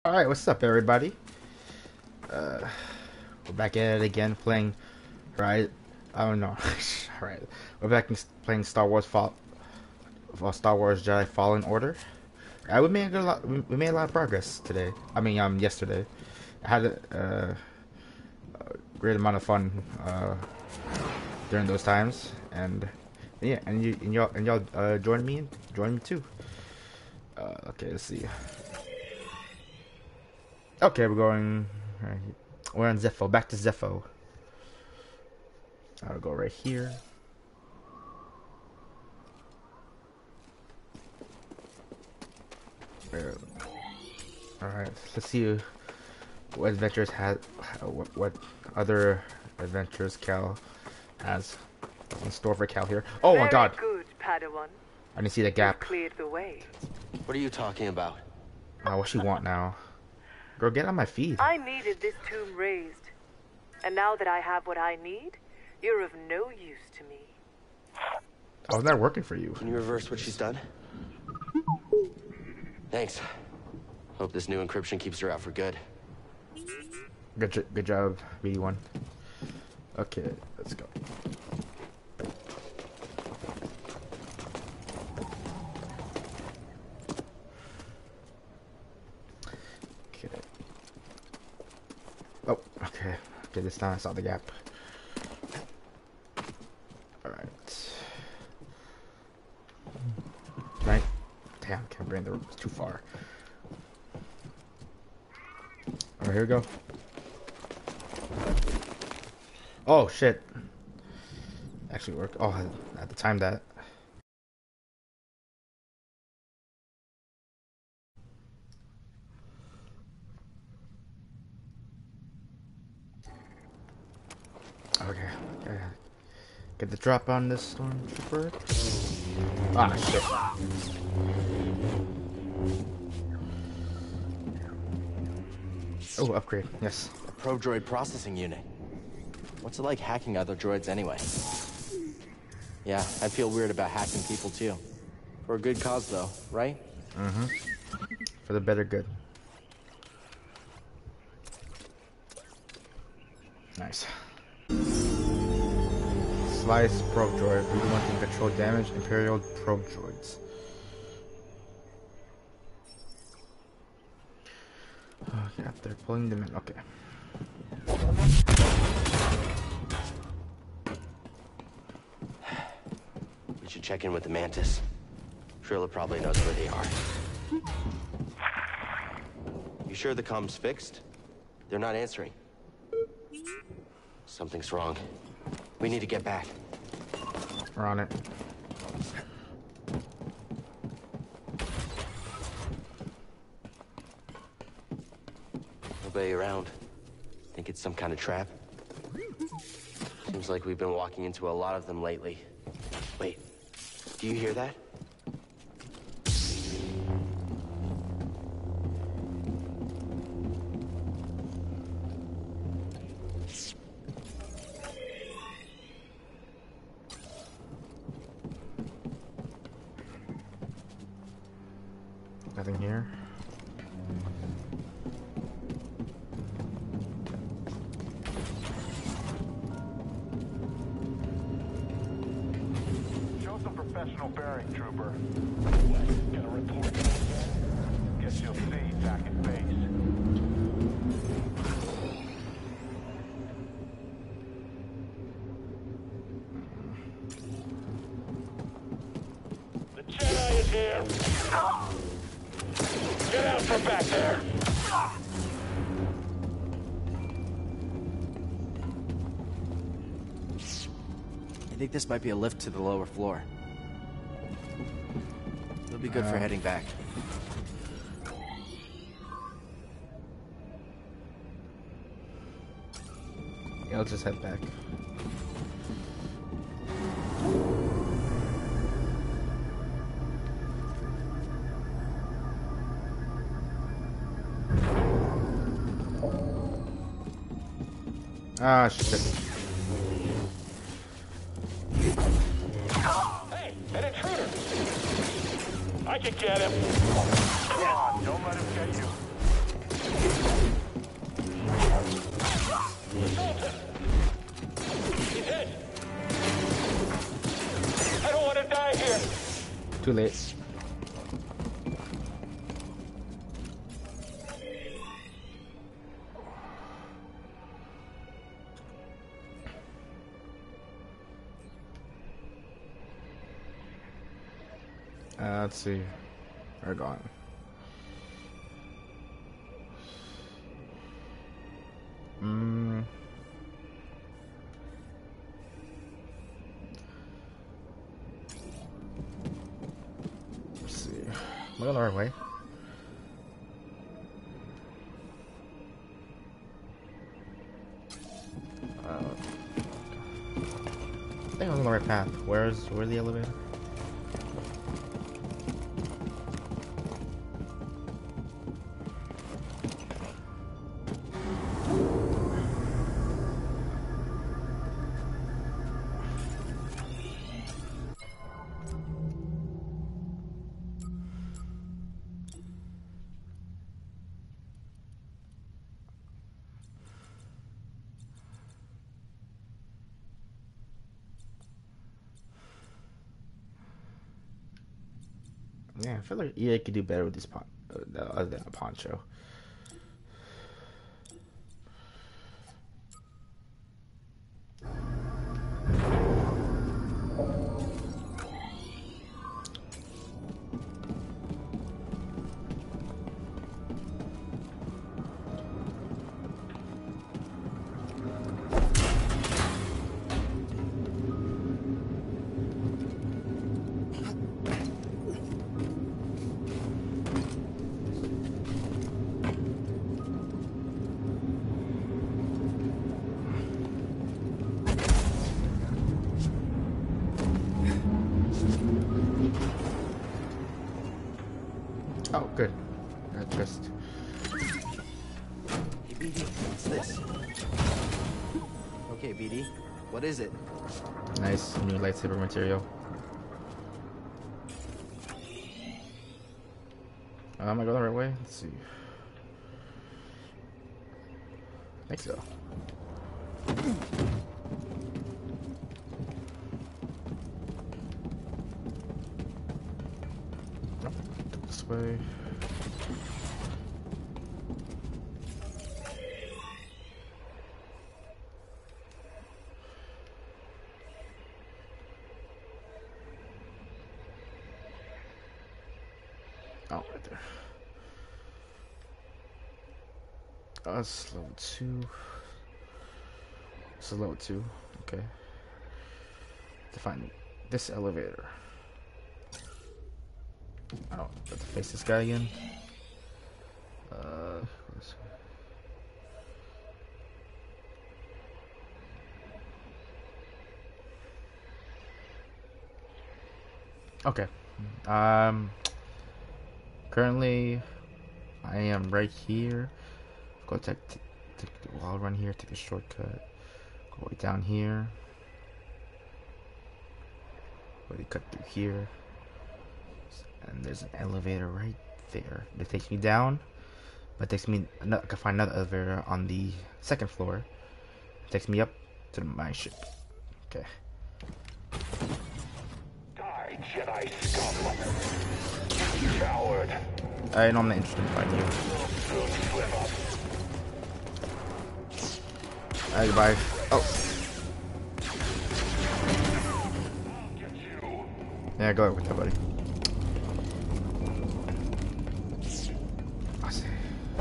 Alright, what's up everybody? We're back at it again playing, right? I don't know. Alright, we're back playing Star Wars Star Wars Jedi Fallen Order. We made we made a lot of progress today. I mean, yesterday. I had a great amount of fun during those times, and yeah, and y'all joined me too. Okay, let's see. Okay, we're on Zepho. Back to Zepho. I'll go right here. Alright, let's see what adventures what other adventures Cal has in store for Cal here. Oh my god! Good, Padawan. I didn't see the gap. You've cleared the way. What are you talking about? What she want now? Girl, get on my feet. I needed this tomb raised. And now that I have what I need, you're of no use to me. How's that working for you? Can you reverse what she's done? Thanks. Hope this new encryption keeps her out for good. Good job, BD1. Okay, let's go. Okay. Oh, okay. Okay, this time I saw the gap. Alright. Right? Damn, can't bring the room. It's too far. Alright, here we go. Oh, shit. Actually worked. Oh, I had to time that. Okay. Get the drop on this stormtrooper. Ah, shit. Oh, upgrade. Yes. A pro-droid processing unit. What's it like hacking other droids anyway? Yeah, I feel weird about hacking people too. For a good cause though, right? Mm-hmm. For the better good. Nice. Slice probe droid. BD1 can control damage Imperial probe droids. Oh, yeah, they're pulling them in. Okay. We should check in with the Mantis. Trilla probably knows where they are. You sure the comm's fixed? They're not answering. Something's wrong. We need to get back. We're on it. Nobody around. Think it's some kind of trap? Seems like we've been walking into a lot of them lately. Wait, do you hear that? Nothing here. Show some professional bearing, trooper. Gonna report. Guess you'll see back in base. The Jedi is here. Get out from back there. I think this might be a lift to the lower floor. It'll be good for heading back. Yeah, let's just head back. Ah, shit. Hey, an intruder! I can get him! Come on, don't let him get you. Too late. Let's see. We're gone. Let's see. Am I going the right way? I think I'm on the right path. Where's the elevator? Yeah, I feel like EA could do better with this other than a poncho. Oh, good. I just. Hey, BD, what's this? Okay, BD, what is it? Nice new lightsaber material. Am I going the right way? Let's see. I think so. This way. Oh, right there. That's level 2. This is level 2. Okay. To find this elevator. I don't have to face this guy again. Okay. Currently, I am right here. Go take I'll run here. Take a shortcut. Go way down here. Really cut through here. And there's an elevator right there that takes me down. But takes me. I can find another elevator on the second floor. It takes me up to my ship. Okay. Die, Jedi scum! Coward! I know I'm not interested in fighting you. Soon slip up. Alright, goodbye. Oh. Get you. Yeah, go ahead with that, buddy. I see.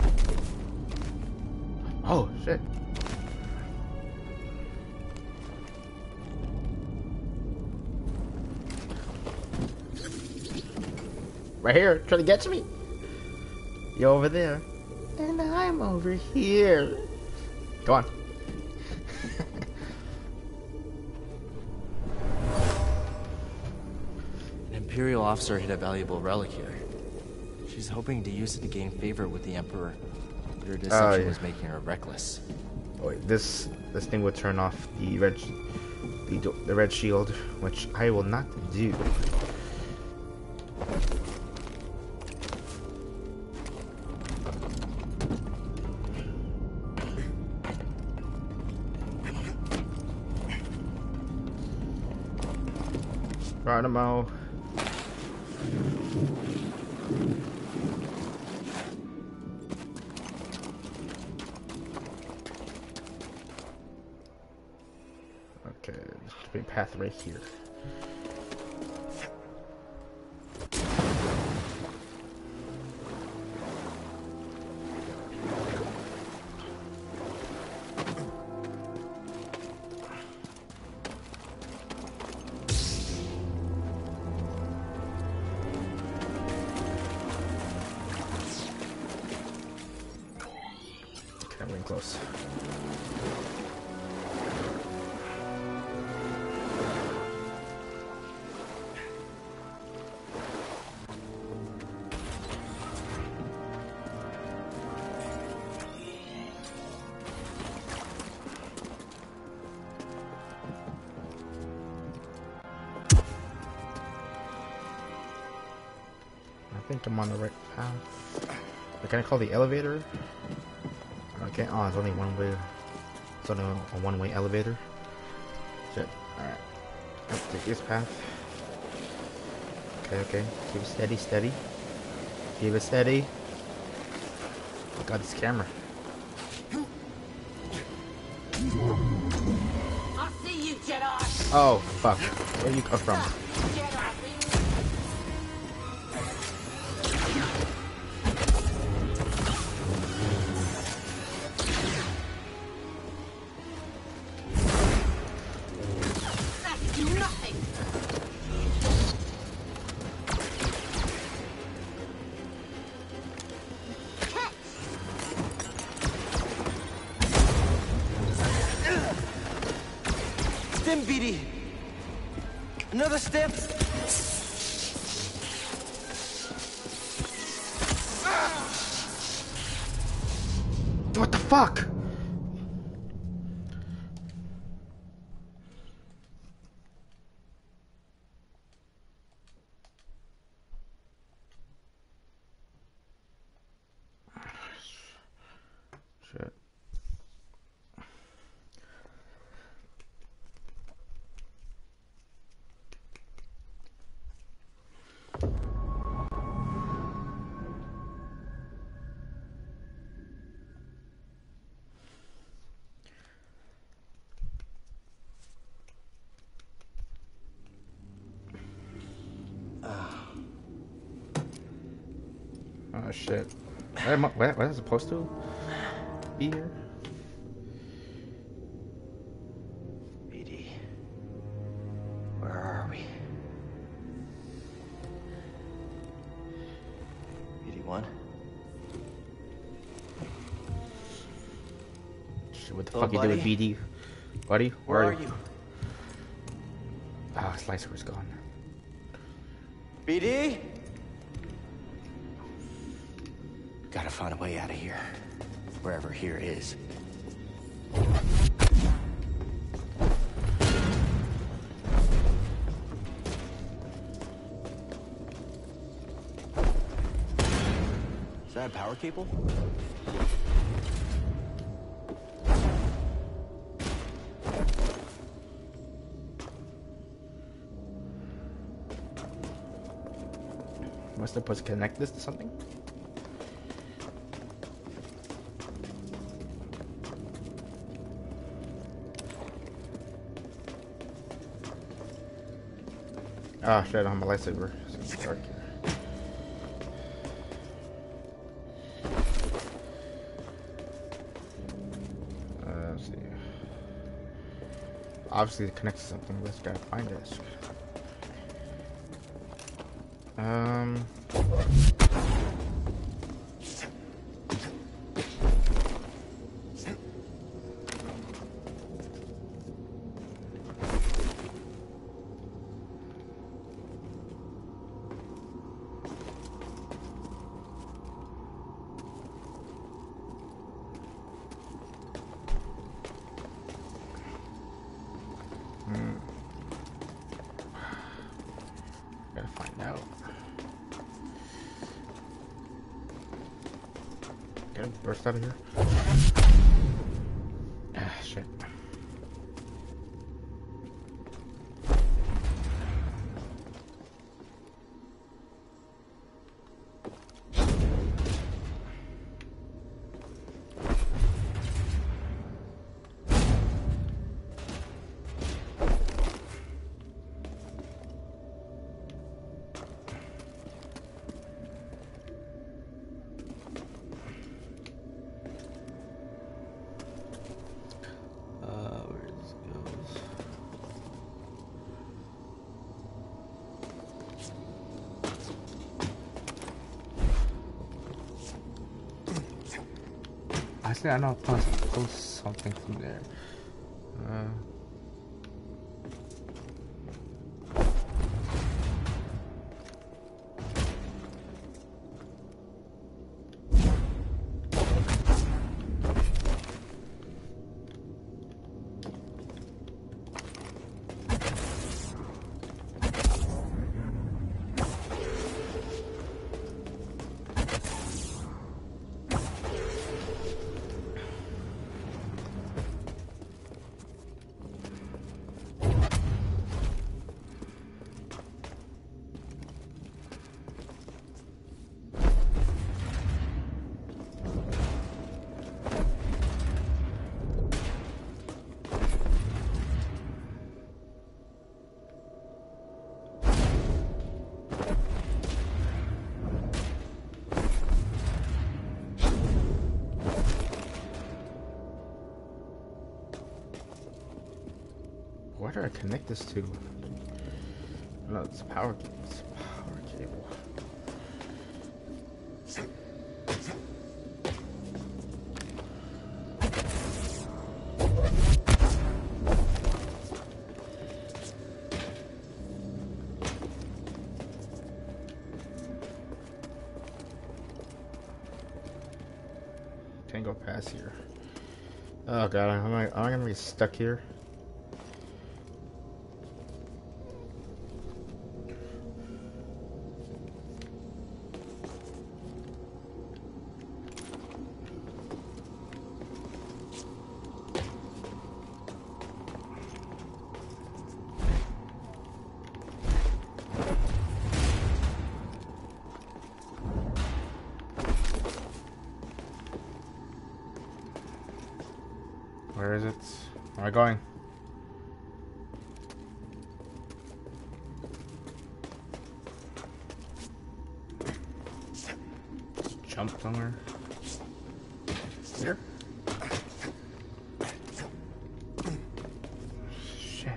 Oh, shit. Right here, trying to get to me. You're over there. And I'm over here. Go on. An Imperial officer hid a valuable relic here. She's hoping to use it to gain favor with the Emperor, but her deception was making her reckless. Oh, wait, this thing will turn off the red shield, which I will not do. Geronimo. be a path right here. Okay, I'm getting close. I think I'm on the right path. Can I call the elevator? Okay. Oh, it's only one way. It's only a one-way elevator. Shit. Alright. Let's take this path. Okay, okay. Keep it steady, steady. Keep it steady. Oh god, this camera. I see you, Jedi! Oh, fuck. Where do you come from? Stim, BD. Another stim. What the fuck? Shit. Oh shit. What is it supposed to be here? BD. Where are we? BD1? Shit, what the Hello, fuck you do with buddy? BD? Buddy? Where are you? Ah, Slicer's gone. BD? Gotta find a way out of here. Wherever here is. Is that a power cable? Must have supposed to connect this to something? Ah, shit, I don't have my lightsaber. It's dark here. Let's see. Obviously, it connects to something. Let's gotta find this. Gotta find out. Get him burst out of here. Ah, shit. I said I know I'll post something from there. Where do I connect this to? No, it's power. It's a power cable. Can't go past here. Oh god, am I gonna be stuck here? Where is it? Where am I going? Just jump somewhere. Here? Shit.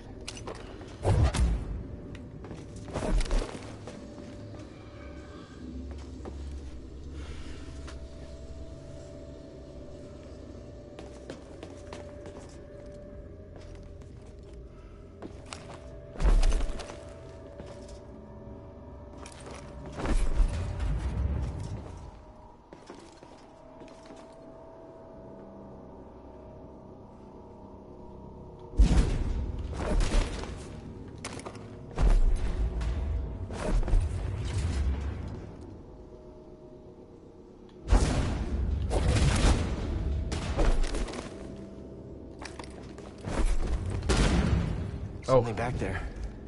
Something back there.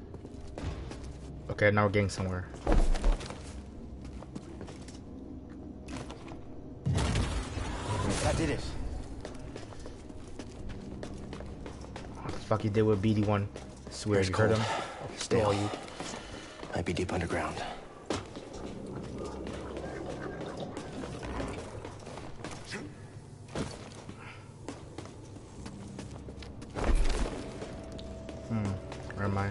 Okay, now we're getting somewhere. That did it. What the fuck you did with BD1? I swear Here's you heard Cole. him. Stay All on. you. Might be deep underground. Where am I?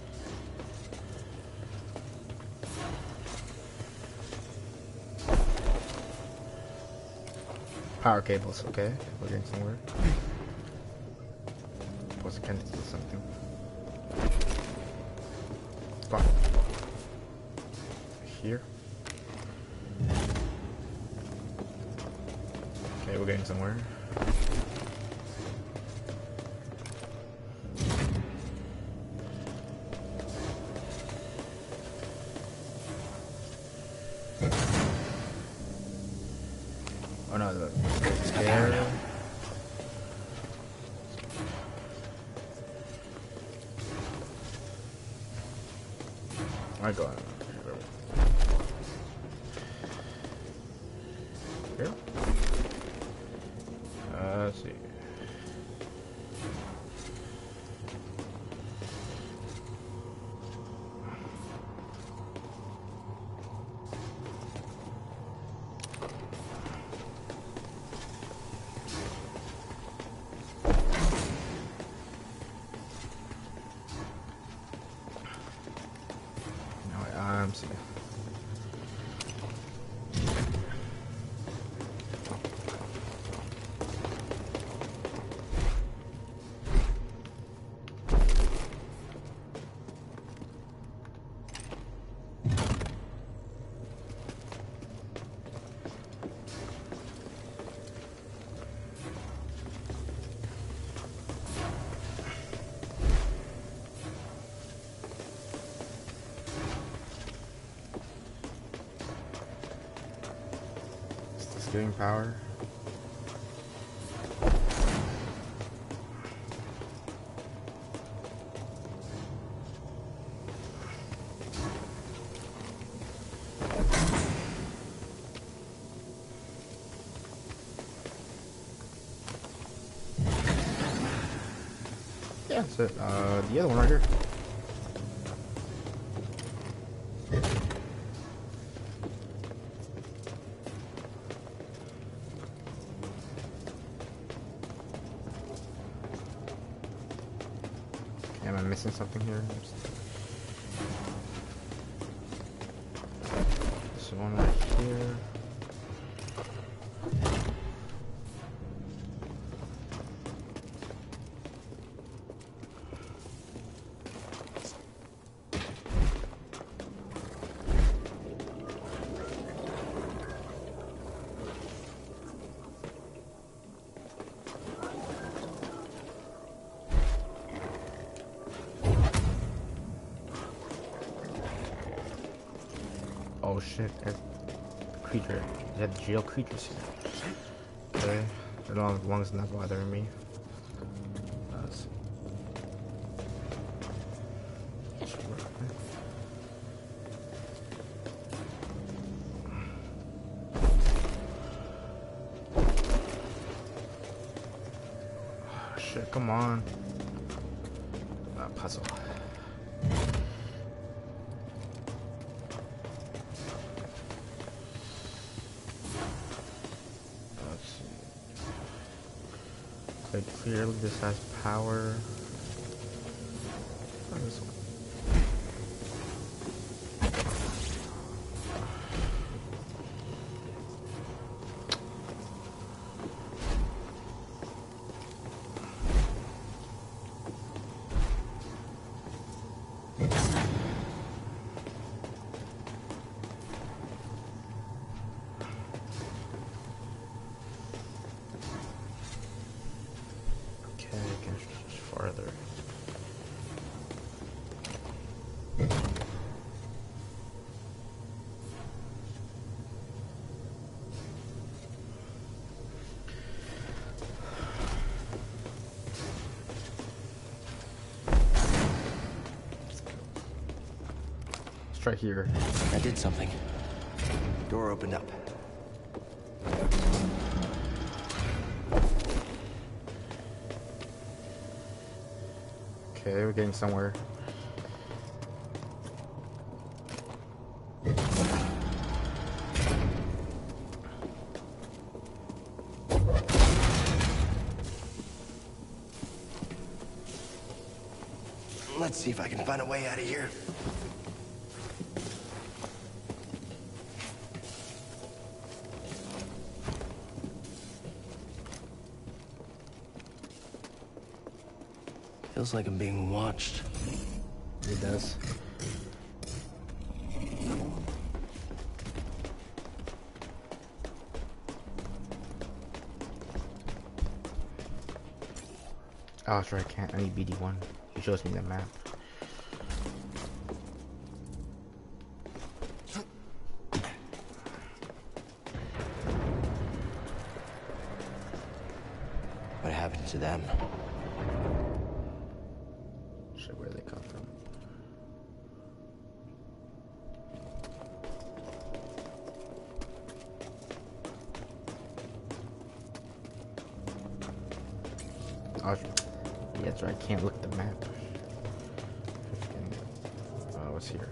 Power cables, okay. We're getting somewhere. Was connected to something. Come on. Here. Okay, we're getting somewhere. Oh no, it's there. I got it. Here? Let's see. See. doing power. Yeah, that's it. The other one right here. Am I missing something here? This one right here. Oh shit, there's the creature. They have jail creatures here. Okay, as long as it's not bothering me. Oh, shit, come on. Puzzle. Clearly this has power. Oh, this one. Farther. Let's try here. I did something. Door opened up. Okay, we're getting somewhere. Let's see if I can find a way out of here. Feels like I'm being watched. It does. Oh, sure, I can't. I need BD1. He shows me the map. What happened to them? Shit, where they come from? Oh, yeah, that's right. I can't look at the map. What's here?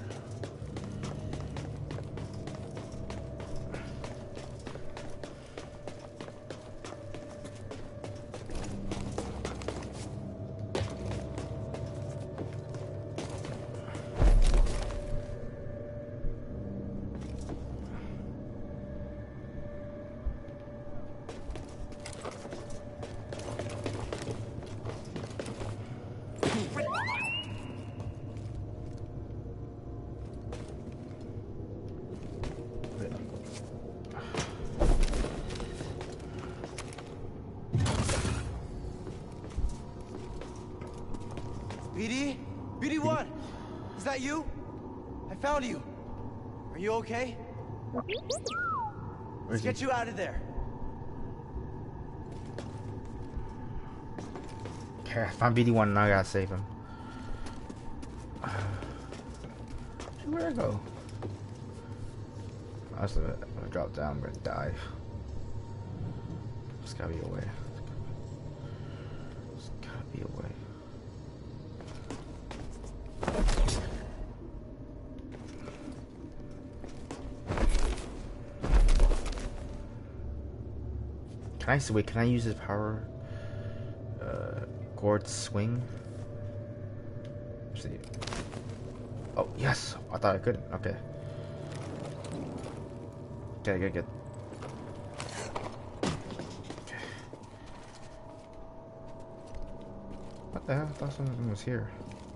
BD? BD1! Is that you? I found you. Are you okay? Let's get you out of there. Okay, I found BD1 and I gotta save him. Where'd I go? I was gonna drop down, I'm gonna die. There's gotta be a way. There's gotta be a way. Can I use his power? Gourd swing? Let's see. Oh, yes! I thought I couldn't. Okay. Okay, good. Okay. What the hell? I thought something was here.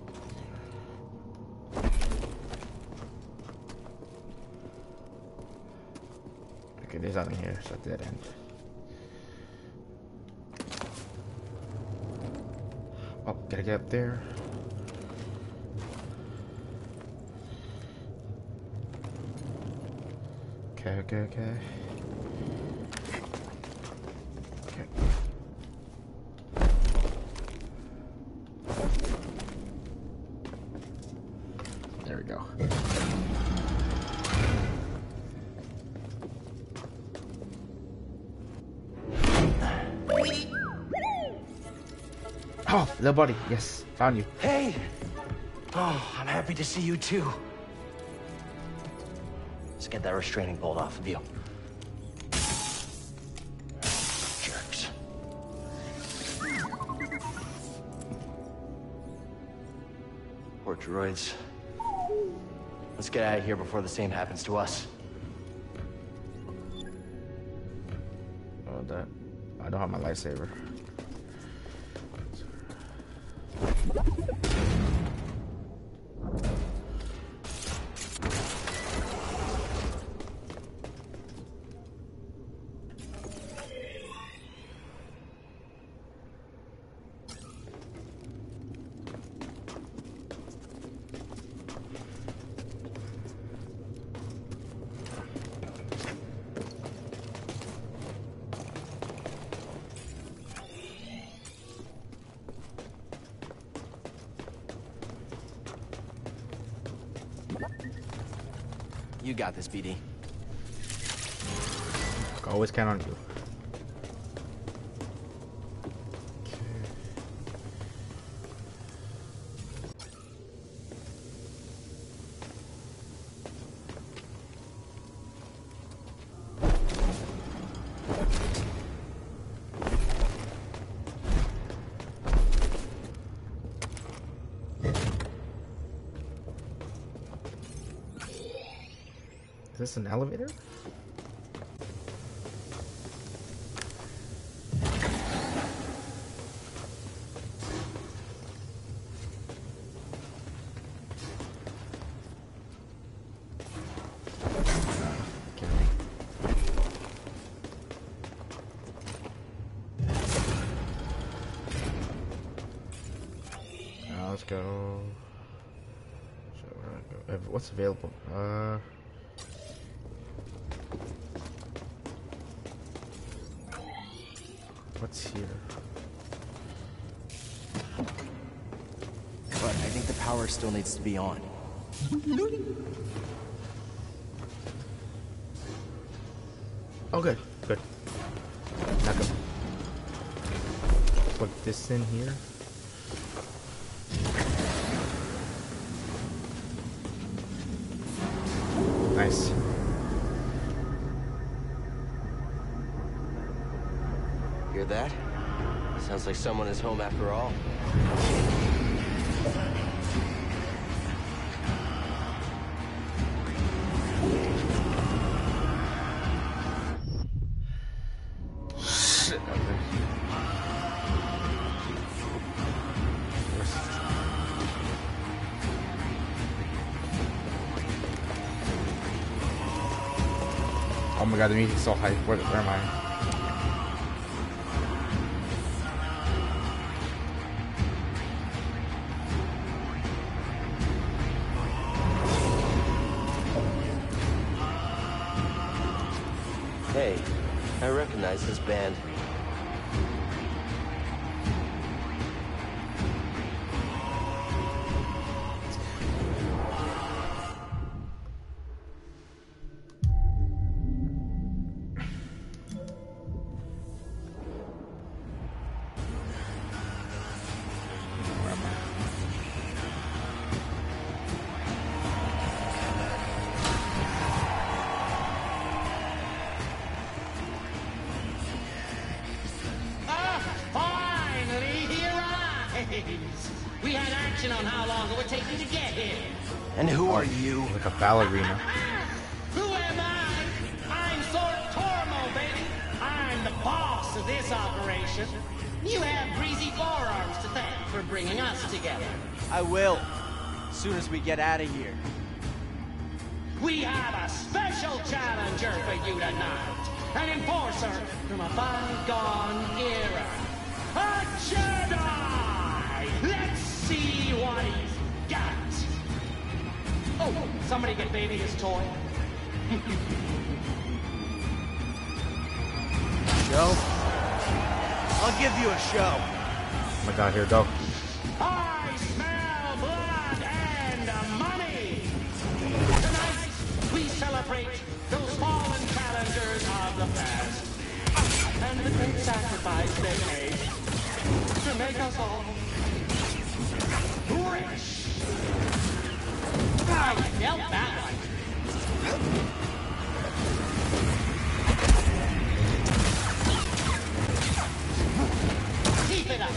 Okay, there's nothing here, so dead end. Oh, gotta get up there. Okay. Okay. There we go. Oh, little buddy. Yes, found you. Hey! Oh, I'm happy to see you too. Let's get that restraining bolt off of you. Jerks. Poor droids. Let's get out of here before the same happens to us. Oh, that. I don't have my lightsaber. You got this, BD. Always count on you. Is this an elevator? Now let's go. So where do I go? What's available? What's here? But I think the power still needs to be on. Oh, good. Good. Not good. Plug this in here. Nice. Hear that? Sounds like someone is home after all. Shit. Oh my god, the music's so hype. Where am I? Hey, I recognize this band. Higgins. We had action on how long it would take you to get here. And who are you? Like a ballerina. Who am I? I'm Sort Tormo, baby. I'm the boss of this operation. You have greasy forearms to thank for bringing us together. I will. As soon as we get out of here. We have a special challenger for you tonight. An enforcer from a bygone era. A Jedi! Let's see what he's got. Oh, somebody get baby his toy. Show? I'll give you a show. Oh my god, here we go. I smell blood and money. Tonight, we celebrate those fallen challengers of the past. And the great sacrifice they made to make us all rich. I felt that one. Keep it up.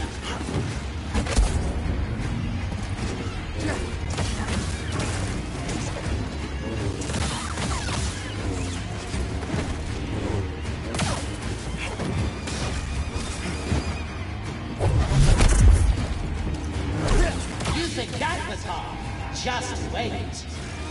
You think that was hard? Just wait.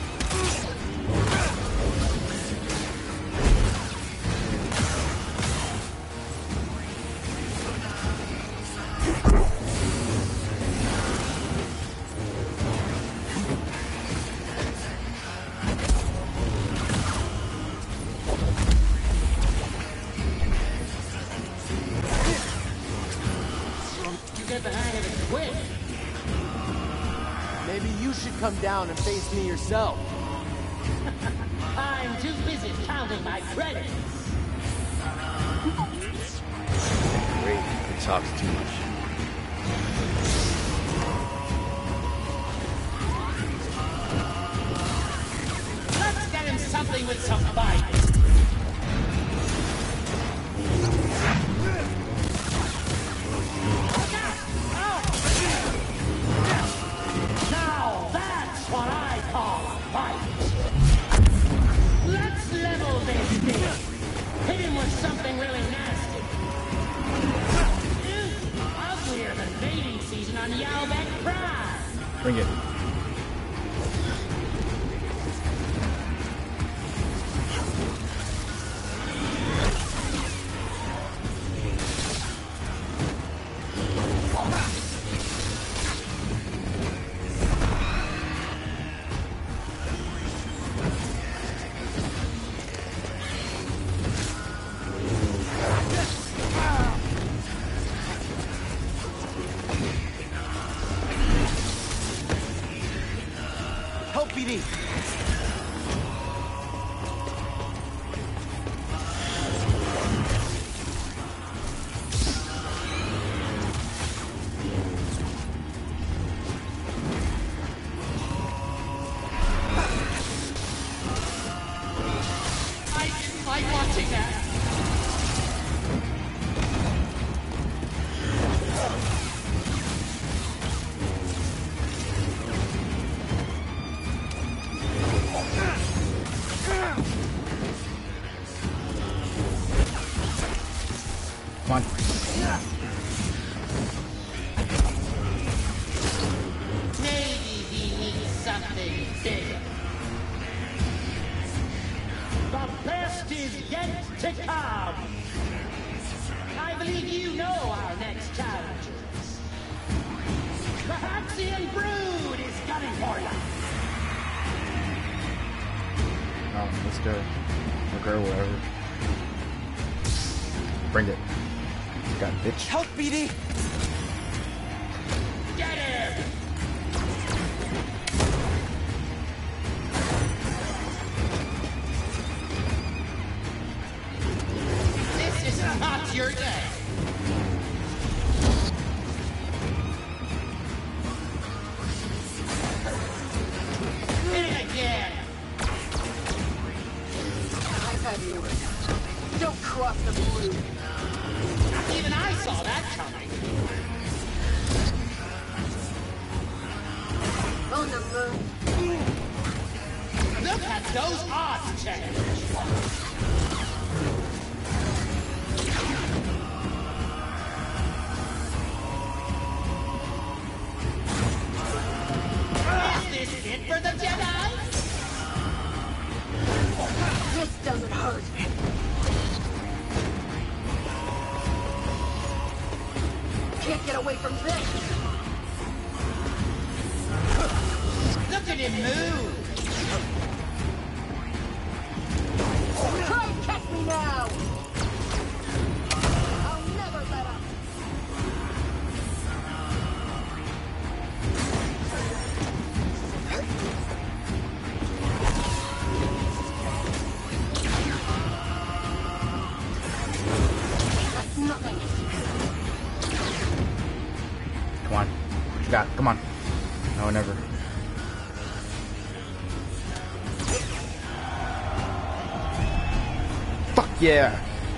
You get the hang of it quick. Maybe you should come down and face me yourself. I'm too busy counting my credits. Great. He talks too much. Let's get him something with some bite. Now that's what I call a fight. Let's level this thing. Hit him with something really nasty. Ew, uglier than mating season on Yalbeck Prime. Bring it. Help BD. I didn't like watching that. Come on. Maybe he needs something bigger. The best is yet to come. I believe you know our next challengers. The Haxian Brood is gunning for you. Oh, let's go. Or girl, whatever. Bring it. Got it, bitch. Help BD. Get him! This is not your day. Hit it again. I've had you. Don't cross the blue. Even I saw that coming. can't get away from this! Look at him move! Try and catch me now! I'll never let up! That's nothing! Come on. What you got? Come on. No, never. Fuck yeah!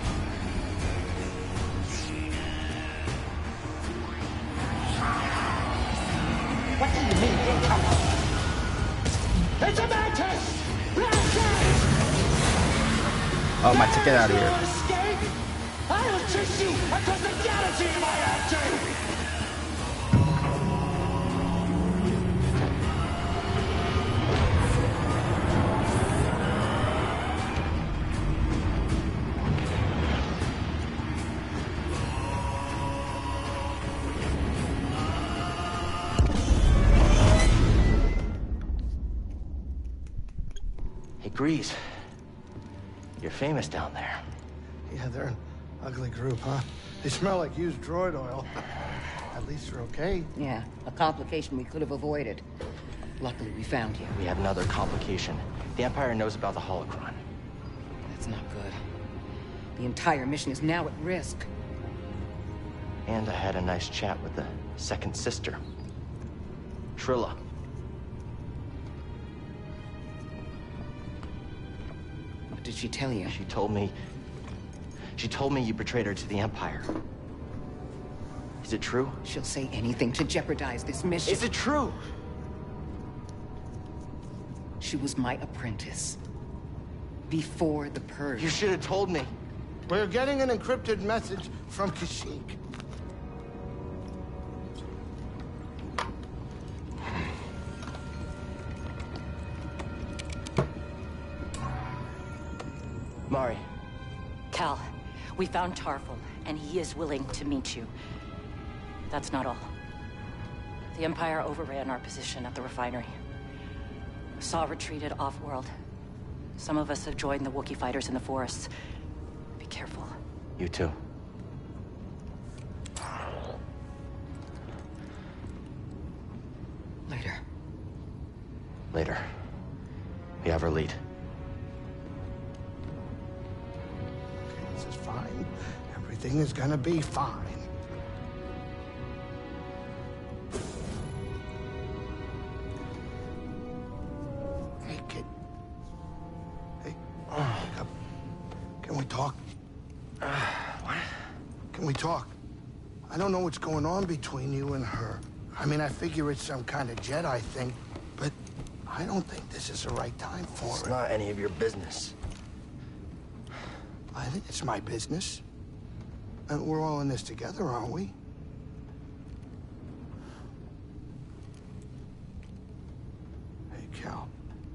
What do you mean, incoming? It's a mantis! Blast it! Oh, my ticket out of here. Escape? I'll chase you across the galaxy if I have to! Hey, Grease. You're famous down there. Yeah, they're an ugly group, huh? They smell like used droid oil. At least they're okay. Yeah, a complication we could have avoided. Luckily, we found you. We have another complication. The Empire knows about the holocron. That's not good. The entire mission is now at risk. And I had a nice chat with the second sister, Trilla. What did she tell you? She told me you betrayed her to the Empire. Is it true? She'll say anything to jeopardize this mission. Is it true? She was my apprentice. Before the Purge. You should have told me. We're getting an encrypted message from Kashyyyk. Mari. Cal, we found Tarful, and he is willing to meet you. That's not all. The Empire overran our position at the refinery. Saw retreated off-world. Some of us have joined the Wookiee fighters in the forests. Be careful. You too. Later. Later. We have our lead. This is fine. Everything is gonna be fine. Hey, kid. Hey, wake up. Can we talk? What? Can we talk? I don't know what's going on between you and her. I mean, I figure it's some kind of Jedi thing, but I don't think this is the right time for It's it. not any of your business. I think it's my business. And we're all in this together, aren't we? Hey, Cal.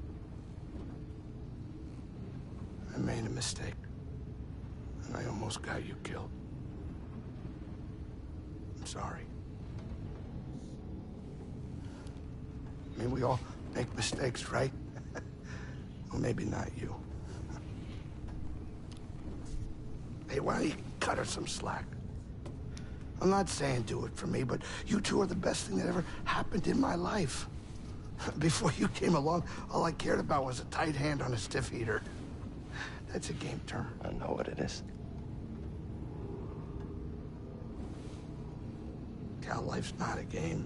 I made a mistake. And I almost got you killed. I'm sorry. I mean, we all make mistakes, right? Well, maybe not you. Hey, why don't you cut her some slack? I'm not saying do it for me, but you two are the best thing that ever happened in my life. Before you came along, all I cared about was a tight hand on a stiff heater. That's a game term. I know what it is. Cal, life's not a game.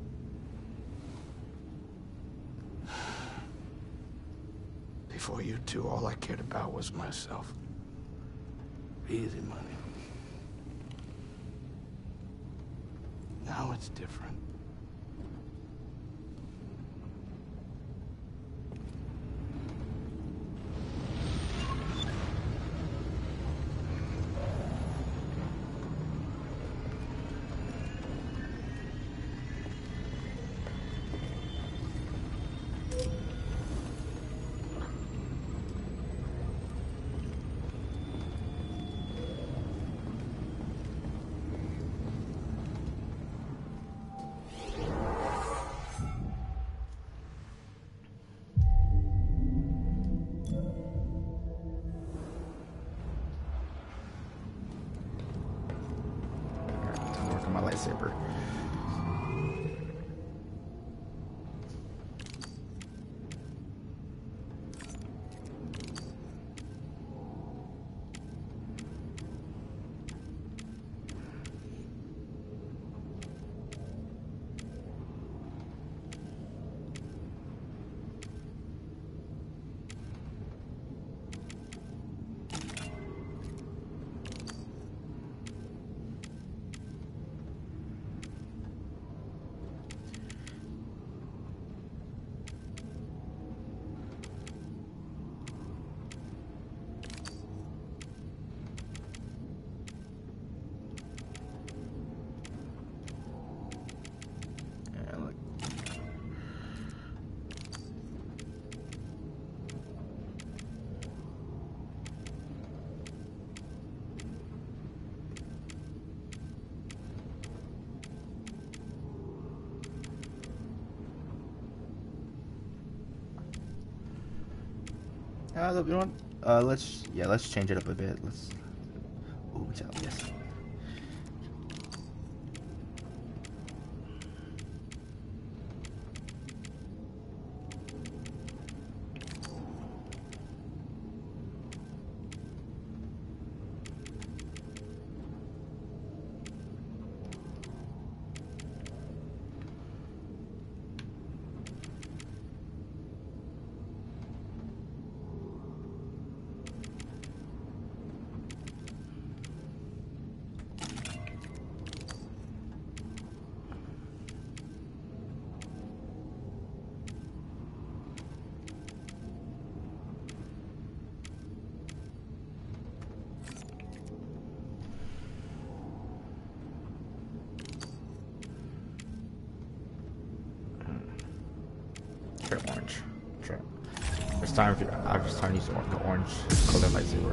Before you two, all I cared about was myself. Easy money. Now it's different. for my lightsaber. You know what? Let's change it up a bit. Let's. Ooh, yes. Orange. It's time for I'm just trying to use the orange color lightsaber.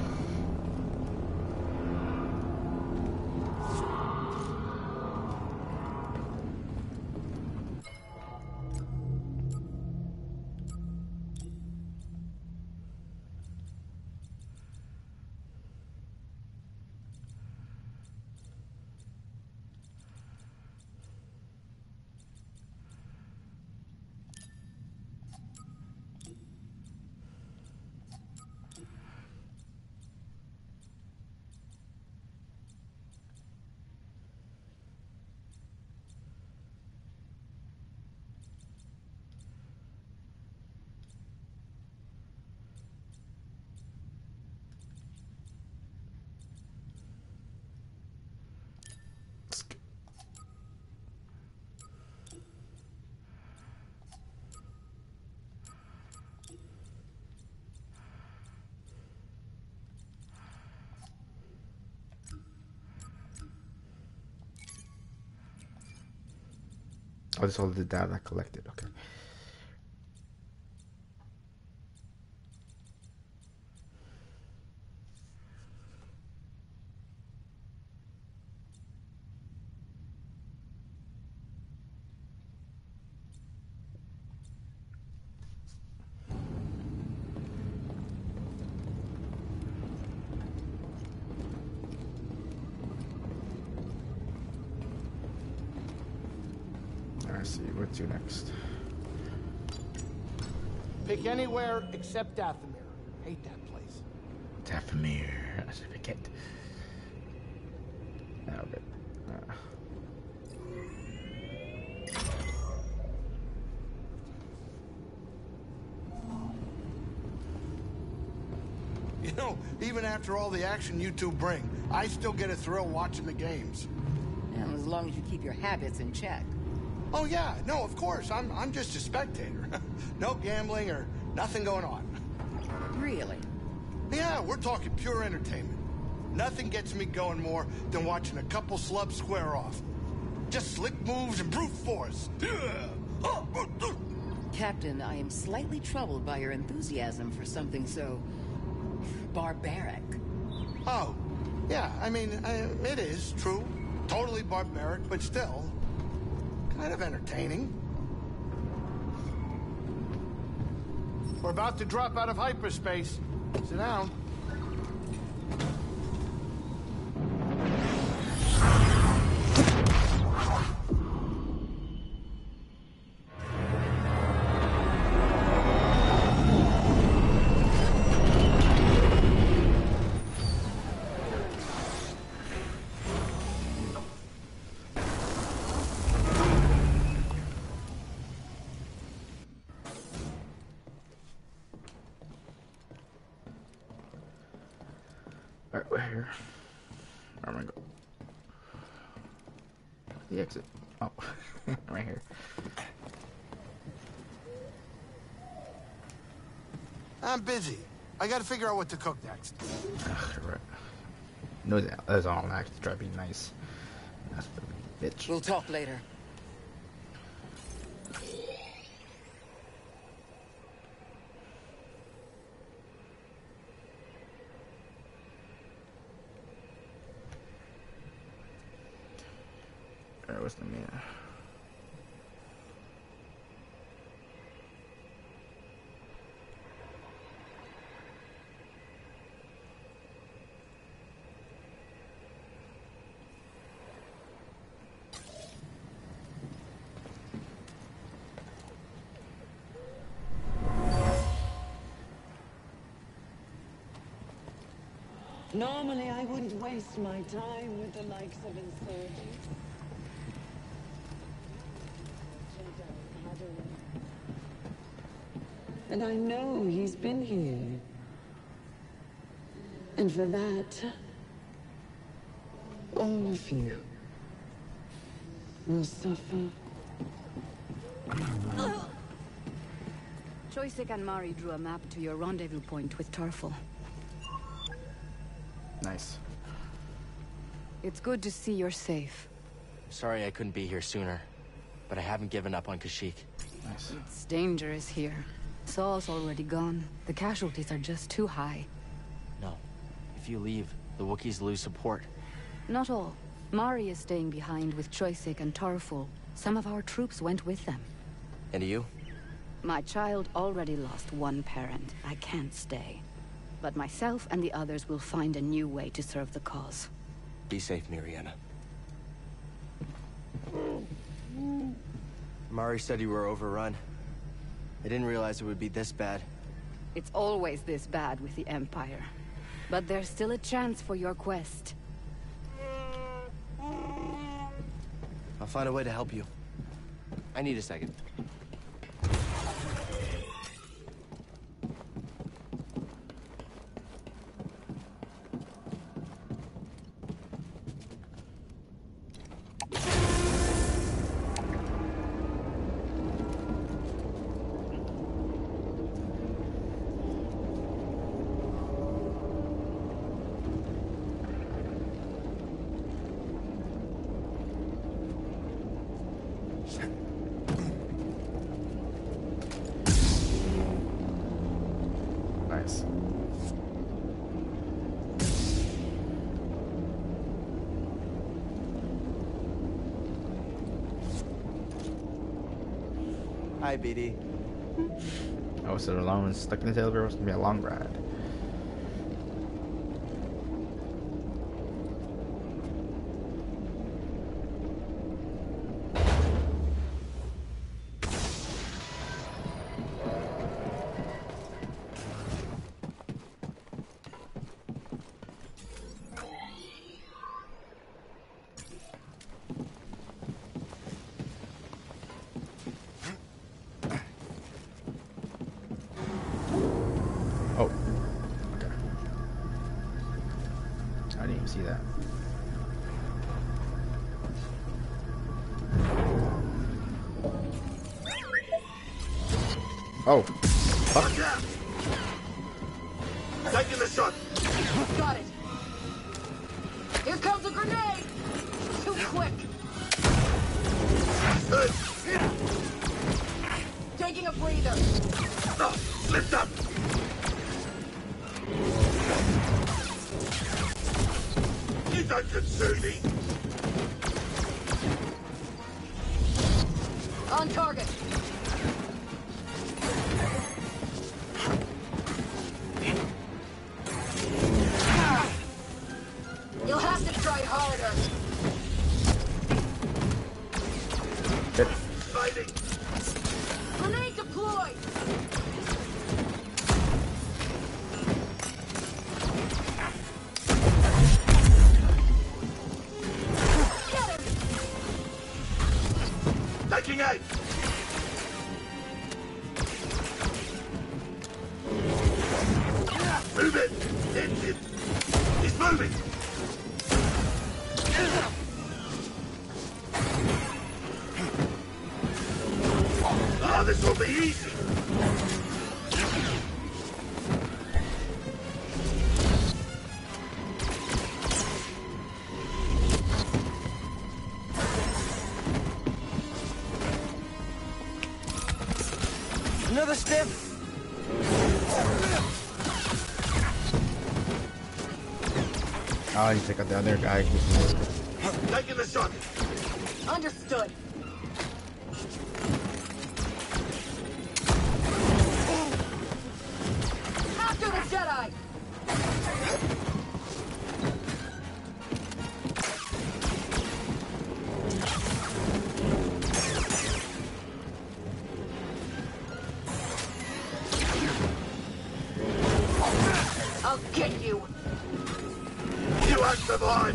Oh, this is all the data I collected. Okay. Let's see, what to next? Pick anywhere except Dathomir. Hate that place. Dathomir, I should forget. Okay. You know, even after all the action you two bring, I still get a thrill watching the games. And as long as you keep your habits in check. Oh yeah, no, of course. I'm just a spectator. No gambling or nothing going on. Really? Yeah, we're talking pure entertainment. Nothing gets me going more than watching a couple slubs square off. Just slick moves and brute force. Captain, I am slightly troubled by your enthusiasm for something so barbaric. Oh, yeah, I mean, it is true. Totally barbaric, but still kind of entertaining. We're about to drop out of hyperspace. Sit down. here. Where am I going? The exit. Oh, right here. I'm busy. I gotta figure out what to cook next. Ugh, right. No, that's all. I'm actually trying to be nice. That's the bitch. We'll talk later. Alright, what's the man? Normally, I wouldn't waste my time with the likes of insurgents. And I know he's been here. And for that, all of you will suffer. Choisek and Mari drew a map to your rendezvous point with Tarful. Nice. It's good to see you're safe. Sorry I couldn't be here sooner, but I haven't given up on Kashyyyk. Nice. It's dangerous here. Saul's already gone. The casualties are just too high. No. If you leave, the Wookiees lose support. Not all. Mari is staying behind with Choisek and Tarful. Some of our troops went with them. And you? My child already lost one parent. I can't stay. But myself and the others will find a new way to serve the cause. Be safe, Miriana. Mari said you were overrun. I didn't realize it would be this bad. It's always this bad with the Empire. But there's still a chance for your quest. I'll find a way to help you. I need a second. Nice. Hi, BD. I was alone, stuck in the elevator. It's gonna be a long ride. Oh, okay. I didn't even see that. Oh, fuck. Taking the shot. Got it. Here comes a grenade. Too quick. Taking a breather. Lift up. You don't concern me. On target. You'll have to try harder. Fighting. Grenade deployed. Get him. Taking aim. Move it. It's it. He's moving. this will be easy. Another stiff. Oh, you take out the other guy. Taking the shot. Understood. After the Jedi! I'll get you! You act the line!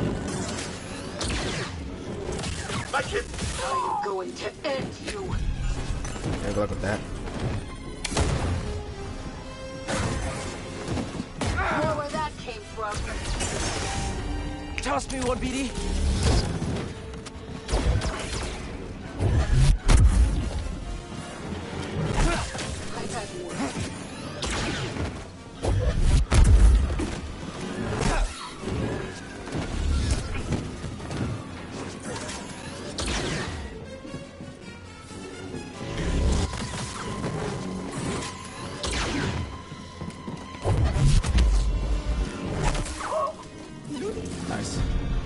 Make it! I'm going to end you! Okay, good luck with that. Know where that came from? Toss me one, BD. I've had worse. Nice.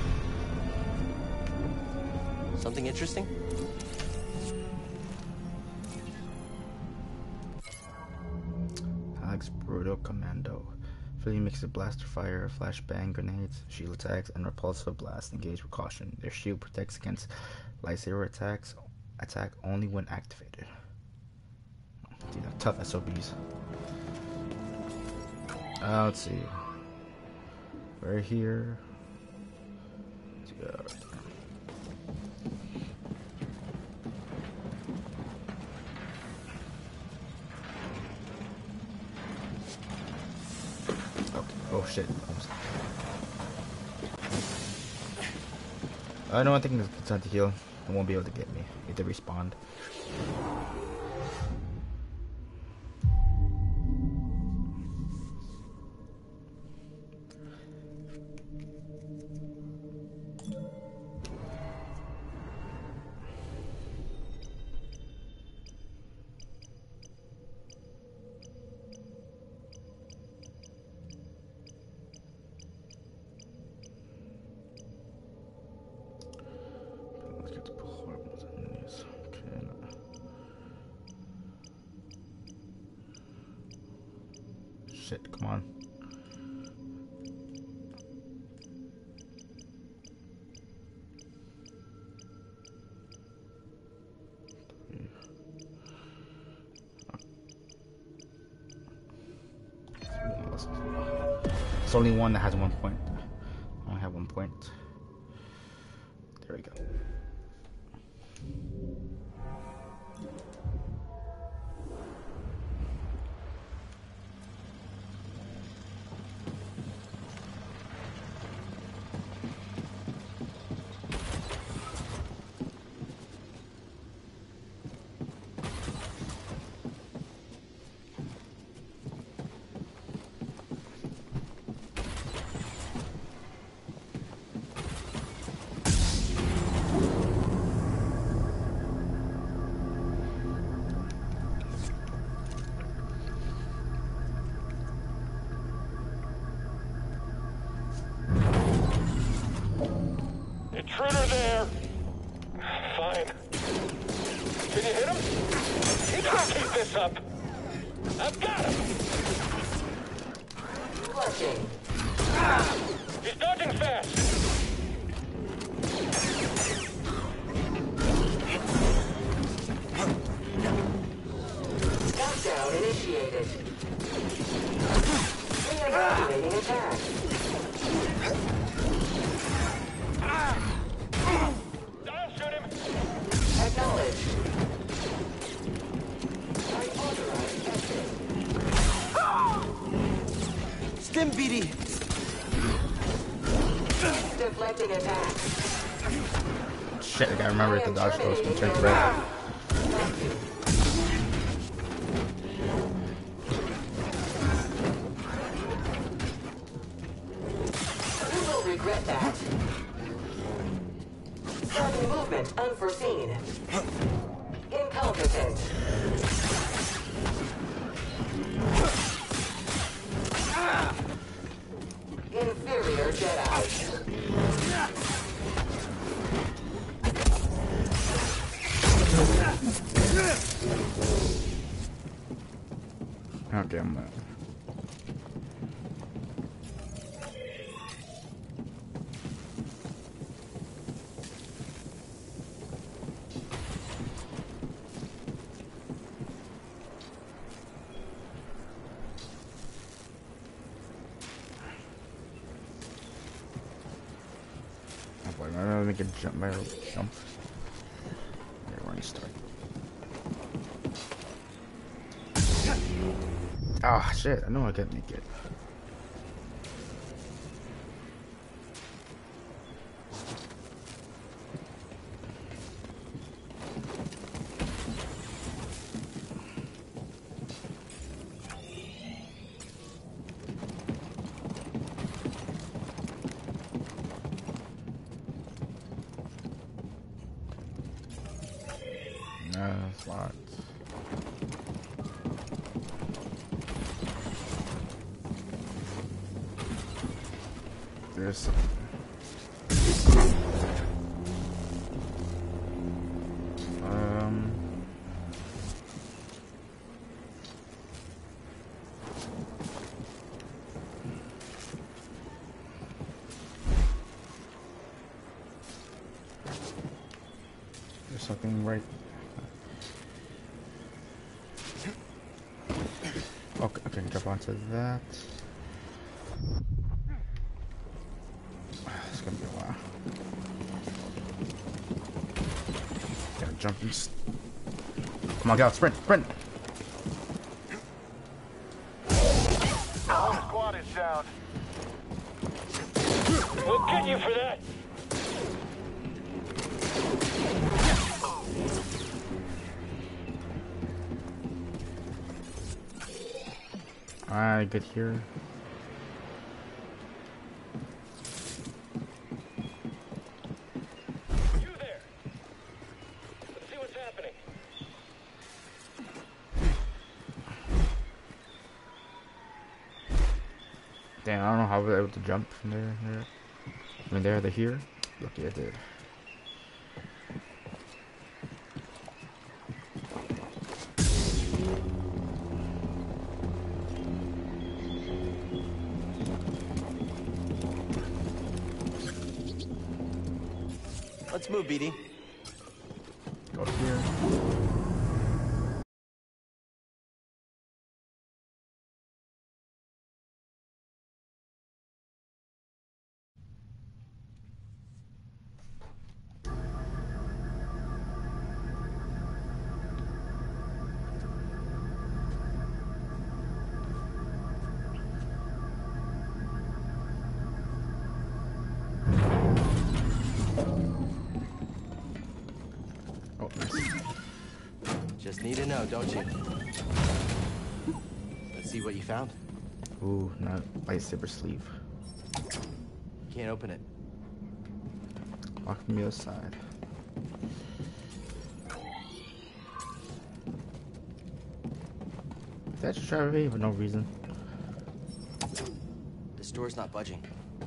Something interesting? Alex Bruto Commando. Fully mixed with blaster fire, flashbang grenades, shield attacks, and repulsive blast. Engage with caution. Their shield protects against lightsaber attacks. Attack only when activated. Dude, tough SOBs. Let's see. Right here. Let's go. Oh shit. No, I think it's time to heal. It won't be able to get me. You have to respawn. Shit, come on. It's only one that has 1 point. I only have 1 point. There we go. Intruder there! Fine. Can you hit him? He can't keep this up! I've got him! Clutching. He's dodging fast! Countdown initiated. Reactivating attack. I'll shoot him! Acknowledged. Unauthorized testing. Stim, BD. Deflecting attack. Shit, I gotta remember if the dodge goes can turn red. regret that. Sudden movement unforeseen. Incompetent. Inferior Jedi. Okay, I'm I'm gonna make a jump. Jump. Okay, we're gonna start. Ah, shit! I know I can't make it. No, it's locked. There's something. There's something right. Okay, I can jump onto that. It's gonna be a while. Gotta jump and come on, go, sprint, sprint! Whole squad is down. We'll get you for that. Alright, good here. You there? Let's see what's happening. Damn, I don't know how I was able to jump from there. Here. I mean, there to here. Lucky I did. Let's move, BD. Go here. Just need to know, don't you? Let's see what you found. Ooh, not lightsaber sleeve. Can't open it. Lock from the other side. That's just try to for no reason. This door's not budging.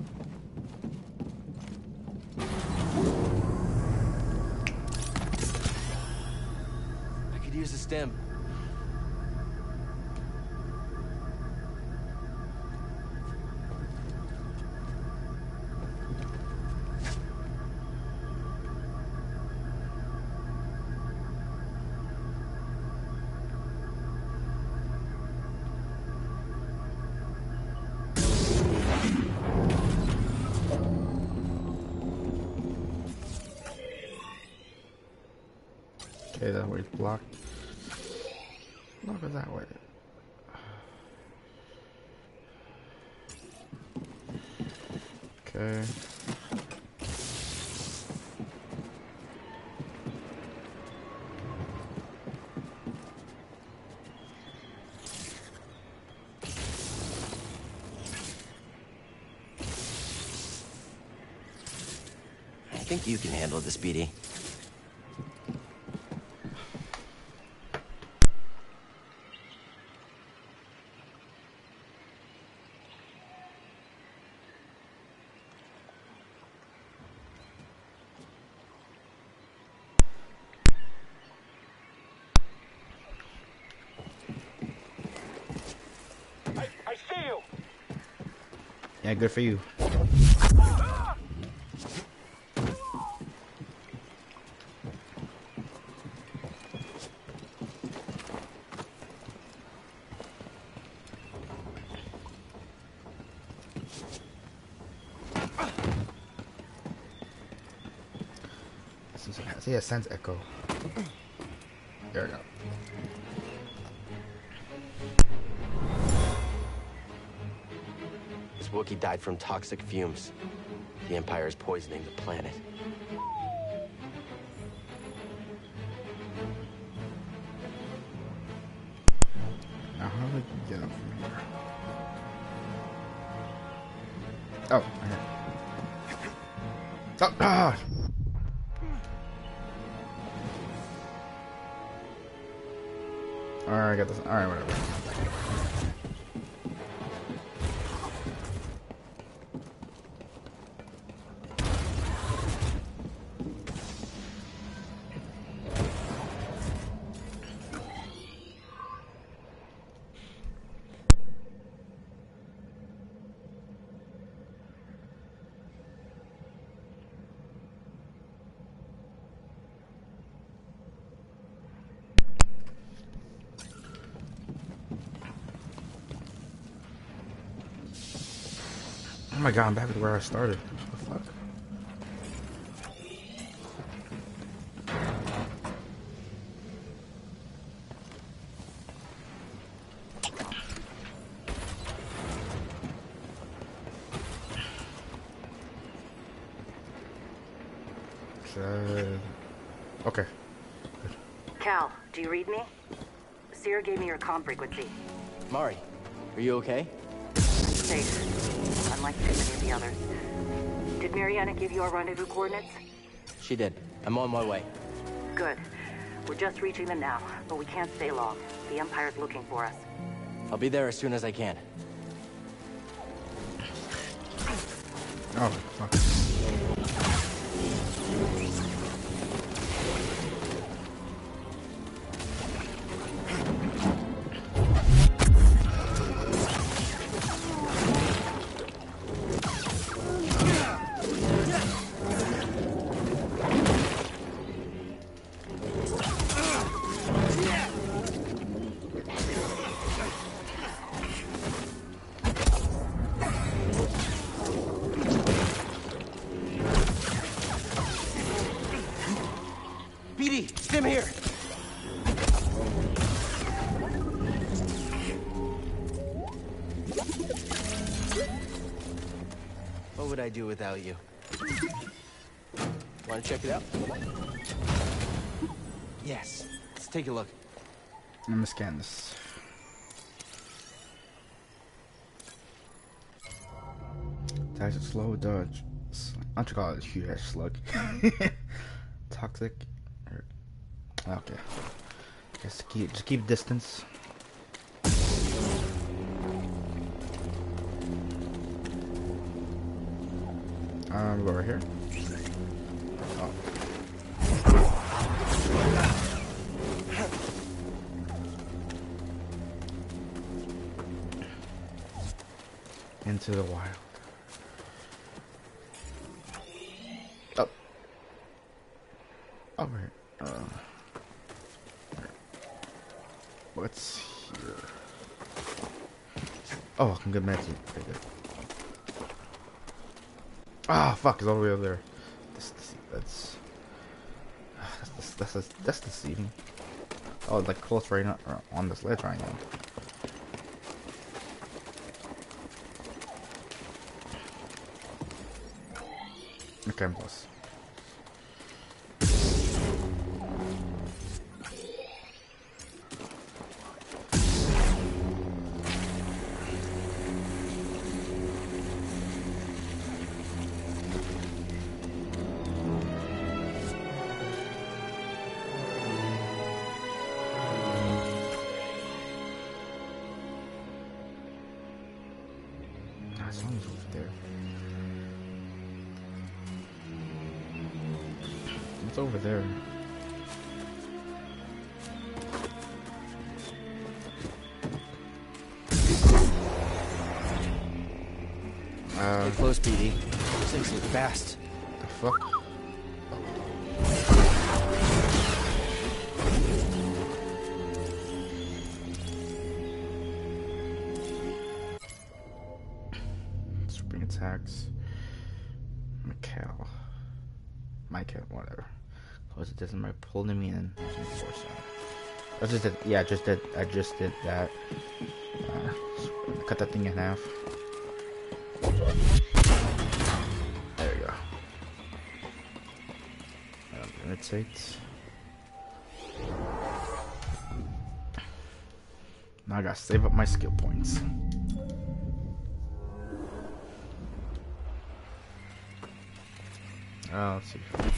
I could use a stem. Okay, that way's blocked. Not go that way. Okay. think you can handle this, BD. I see you. Yeah, good for you. I see a sense echo. There we go. This Wookiee died from toxic fumes. The Empire is poisoning the planet. Now how do we get up from here? Oh, okay. Oh, God! Alright, I got this. Alright, whatever. Oh my god, I'm back with where I started. What the fuck? Okay. Cal, do you read me? Seer gave me your comm frequency. Mari, are you okay? Safe. Unlike too many of the others. Did Mariana give you our rendezvous coordinates? She did. I'm on my way. Good. We're just reaching them now, but we can't stay long. The Empire's looking for us. I'll be there as soon as I can. Oh, fuck. BD, stim here. What would I do without you? Want to check it out? Yes. Let's take a look. I'm gonna scan this. Attacks it slow dodge. I'm gonna call it a huge slug. Toxic. Okay. Just keep distance. Go over here. Oh. Into the wild. Oh. Over here. What's here? Oh, I can get medicine. Okay, good. Ah, fuck! It's all the way over there. That's deceiving. Oh, it's like close right now, on this ledge right now. Okay, I'm close. there. What's over there? Get close, BD. Those things look fast. The fuck? Spring attacks. Michael, whatever. Close it doesn't matter. Pulling me in. I just did. Yeah, I just did that. Cut that thing in half. There we go. Imitate. Now I gotta save up my skill points. Oh, let's see.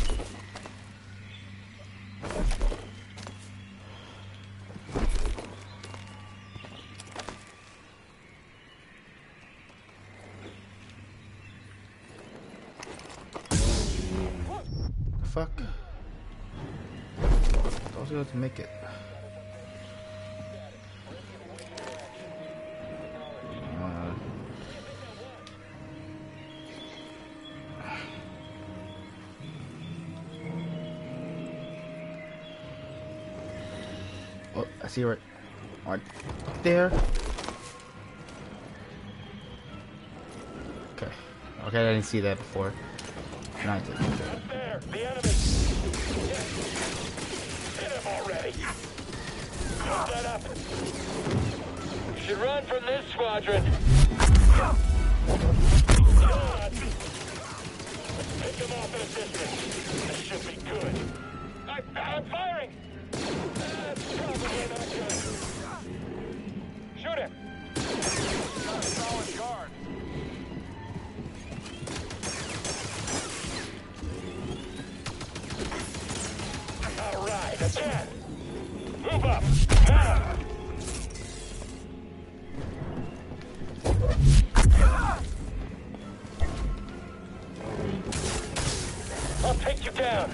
Fuck. I was able to make it. Oh, I see right there. Okay. Okay, I didn't see that before. Now I did. There, the enemy. Hit him already. Keep that up. You should run from this squadron. God. Pick him off at a distance. This should be good. I'm firing. That's probably not good. Shoot him. Got a solid guard. All right, again. Move up. Now. I'll take you down.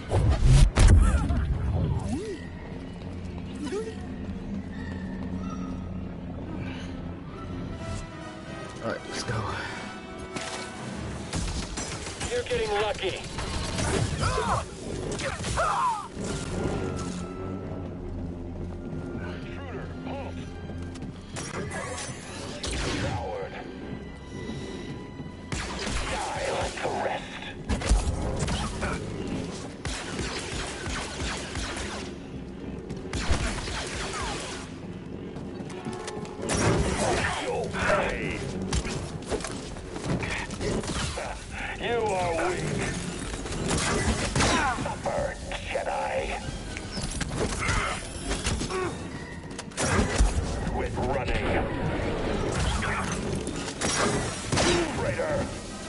All right, let's go. You're getting lucky. Intruder, halt. Coward. Die like the rest. Hey. You are weak. Suffer, Jedi. Quit running. Traitor.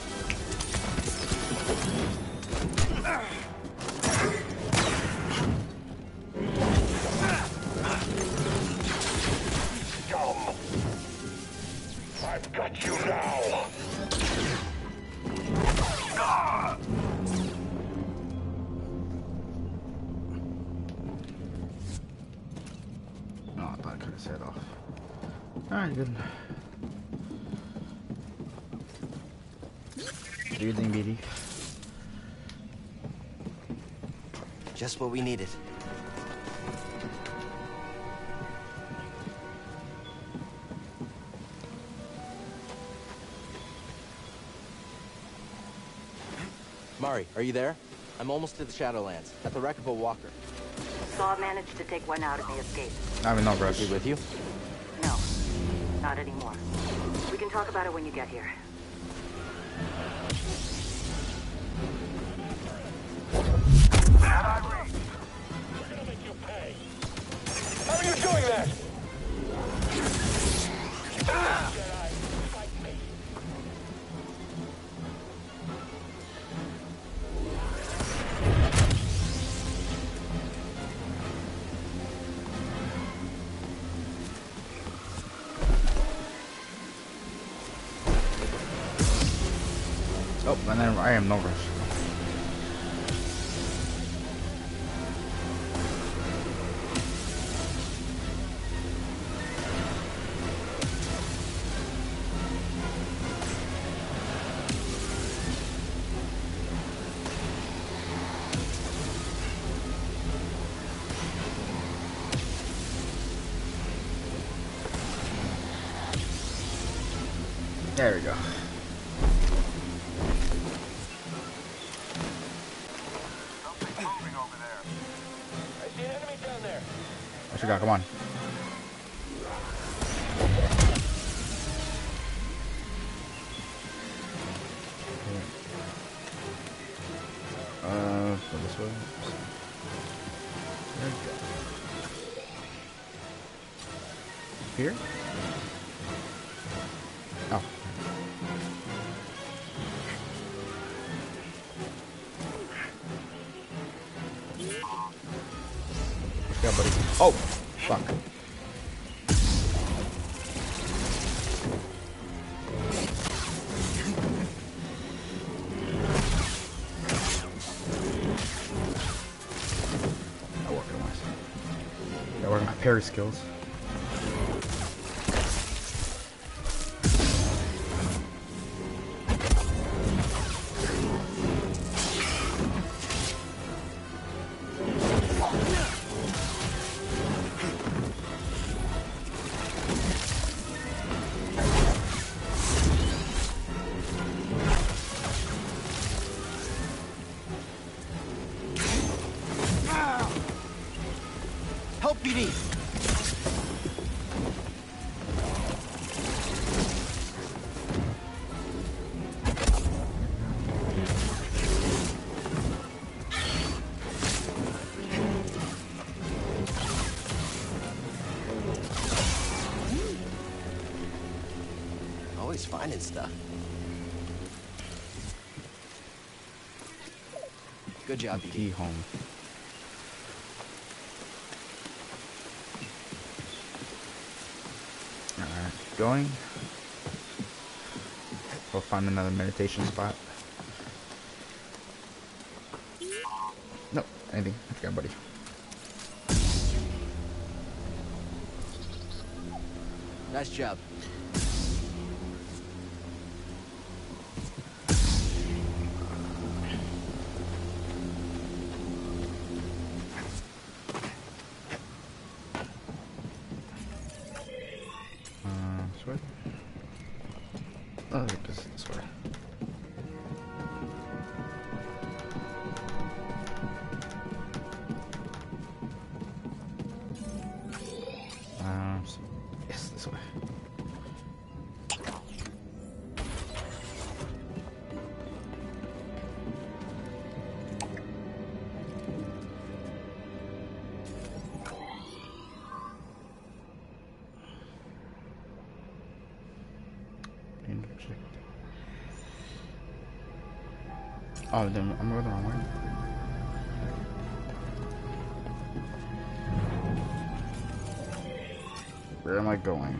Scum. I've got you now. Oh, I thought I could have set off. Alright, good. Do your thing, BD. Just what we needed. Mari, are you there? I'm almost to the Shadowlands, at the wreck of a walker. Saw managed to take one out in the escape. I mean, no rush. Is he with you? No, not anymore. We can talk about it when you get here. We're gonna make you pay. How are you doing that? Jedi, fight me. But then I am no rush. There we go. What you got? Come on. Go this way. There we go. Here? Oh. Yeah, buddy. Oh, fuck. I work on my parry skills. Help BD! Always finding stuff. Good job, BD. Home. Alright, going. We'll find another meditation spot. Nope, anything. Okay, buddy. Nice job. This way? Oh, this way. Yes, this way. Oh, then I'm going the wrong way. Where am I going?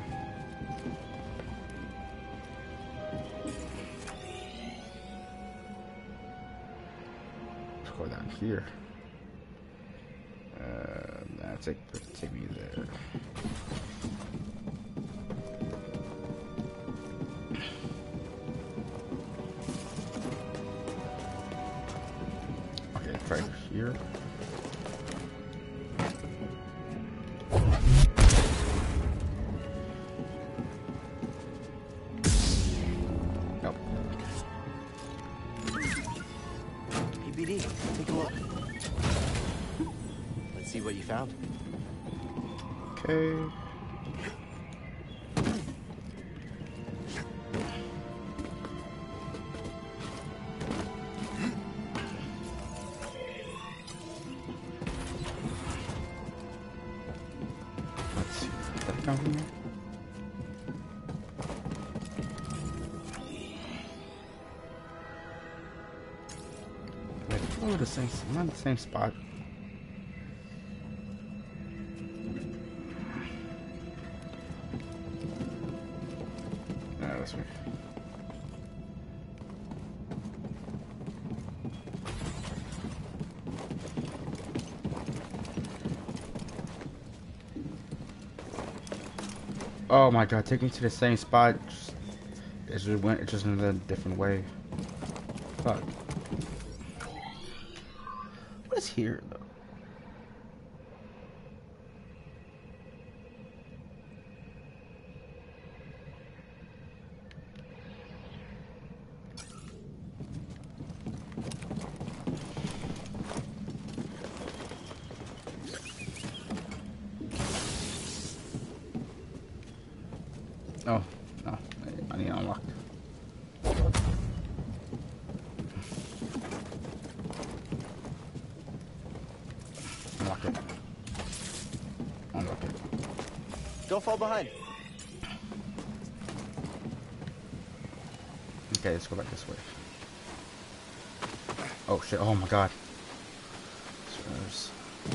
Let's go down here. Take me there. Okay, try here. Nope. Hey, BD, take a look. Let's see what you found. Okay. Let's see. Did that come from here? Wait, oh, the same. Not the same spot. This way. Oh my god, take me to the same spot. It just in a different way. Fuck. What is here though? Oh, no. I need to unlock. Unlock it. Unlock it. Don't fall behind. Okay, let's go back this way. Oh shit, oh my god. Stairs.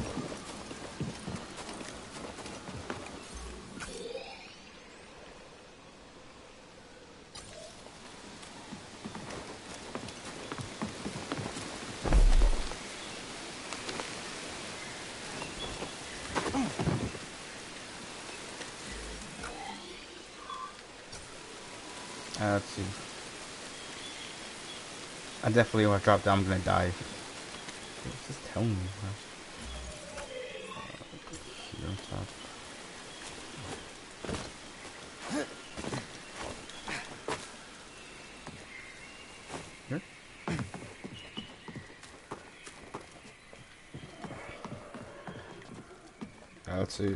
Let's see. I definitely, when I drop down, I'm gonna die. It's just telling me. Here on top. Here? Let's see.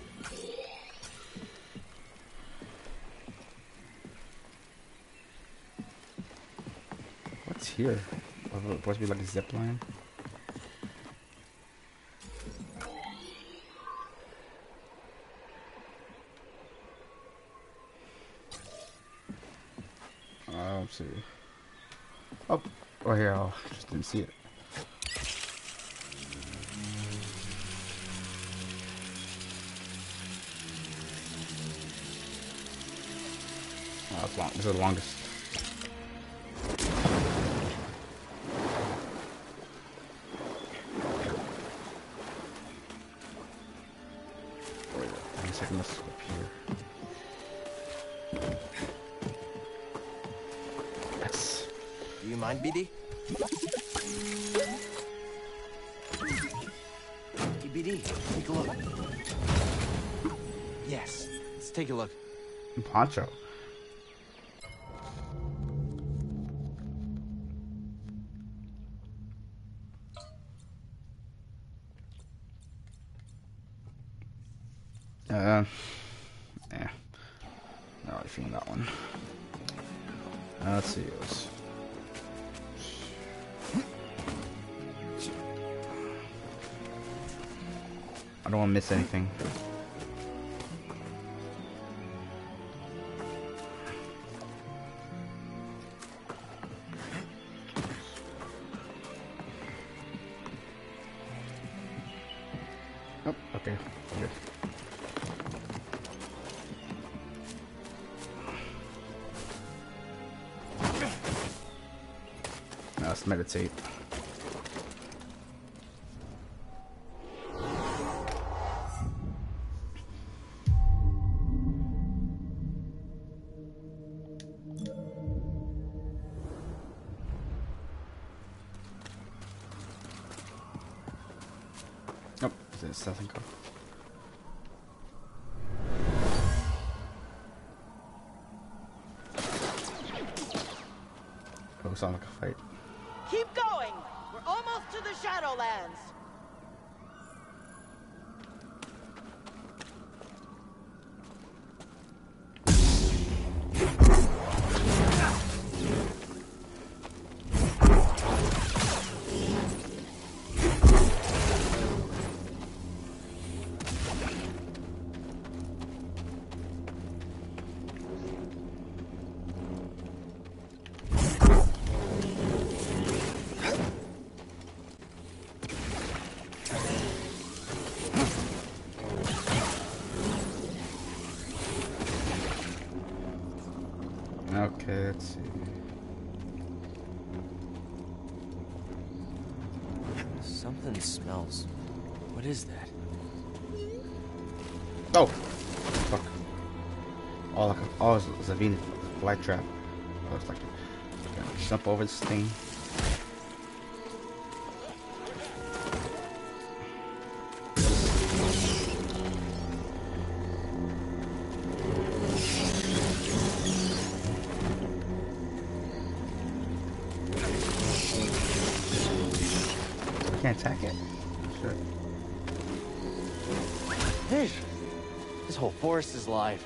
What's here? Supposed to be like a zip line. Let's see. Oh, oh here. I just didn't see it. Oh, it's long. This is the longest. BD? Hey, BD, take a look. Yes, let's take a look. Poncho. Yeah. Not really feeling that one. Let's see. I don't want to miss anything. Oh, okay. Good. Now let's meditate. Nothing cool. Oh, sounds like a fight. Keep going! We're almost to the Shadowlands! Okay, let's see. Something smells. What is that? Oh! Fuck. Oh, like oh, it's a V light trap. Oh, it's like jump over this thing. Can't attack it. Sure. This whole forest is live.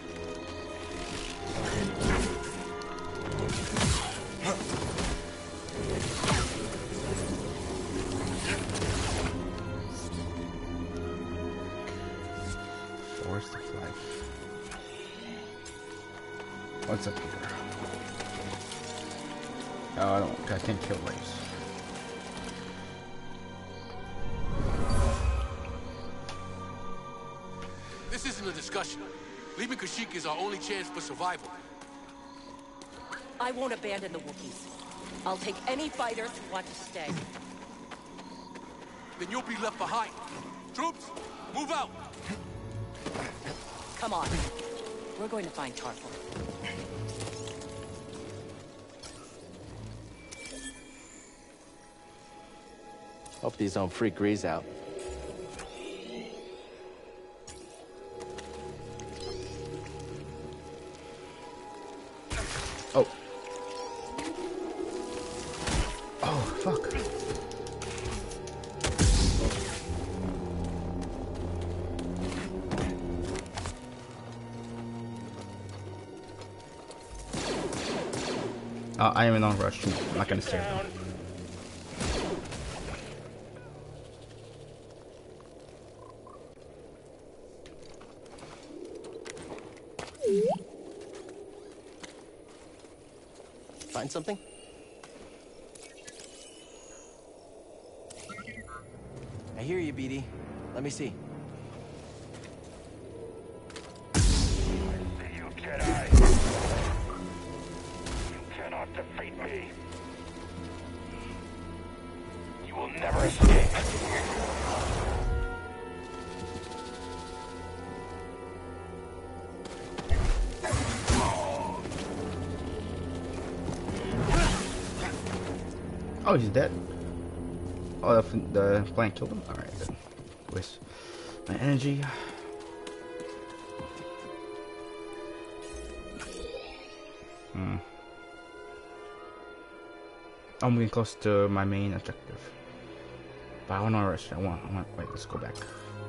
Forest of life. What's up here? Oh, I can't kill waves. This isn't a discussion. Leaving Kashyyyk is our only chance for survival. I won't abandon the Wookiees. I'll take any fighters who want to stay. Then you'll be left behind. Troops, move out! Come on. We're going to find Tarful. Hope these don't freak Grease out. Oh. Oh, fuck. I am in on rush. I'm not gonna stay. Find something? I hear you, BD. Let me see. You Jedi. You cannot defeat me. You will never escape. Oh, he's dead. Oh, the plant killed him? Alright, then. Waste my energy. I'm getting close to my main objective. But I want to rush. I want, wait, let's go back.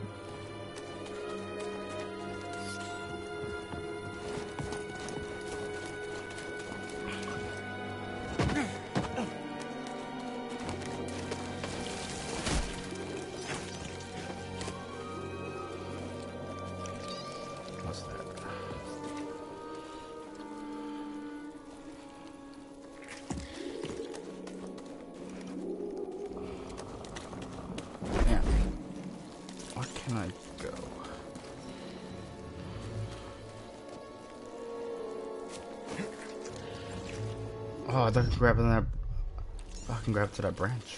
What's that? Yeah. Where can I go? Oh, I can grab that. I can grab to that branch.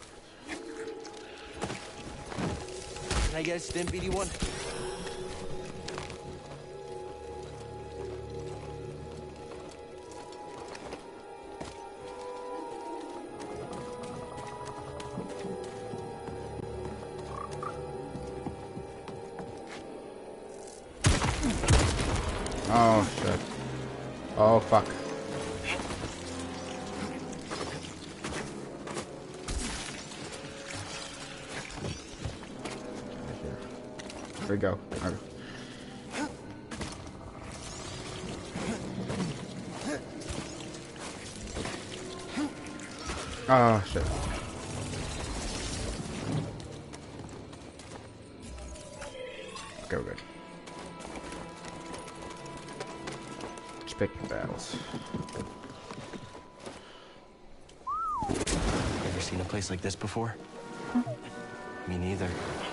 Can I get a stim, BD1? Oh shit. Oh fuck. Here we go. All right. Oh shit. Okay, we're good. Just pick your battles. Ever seen a place like this before? Me neither.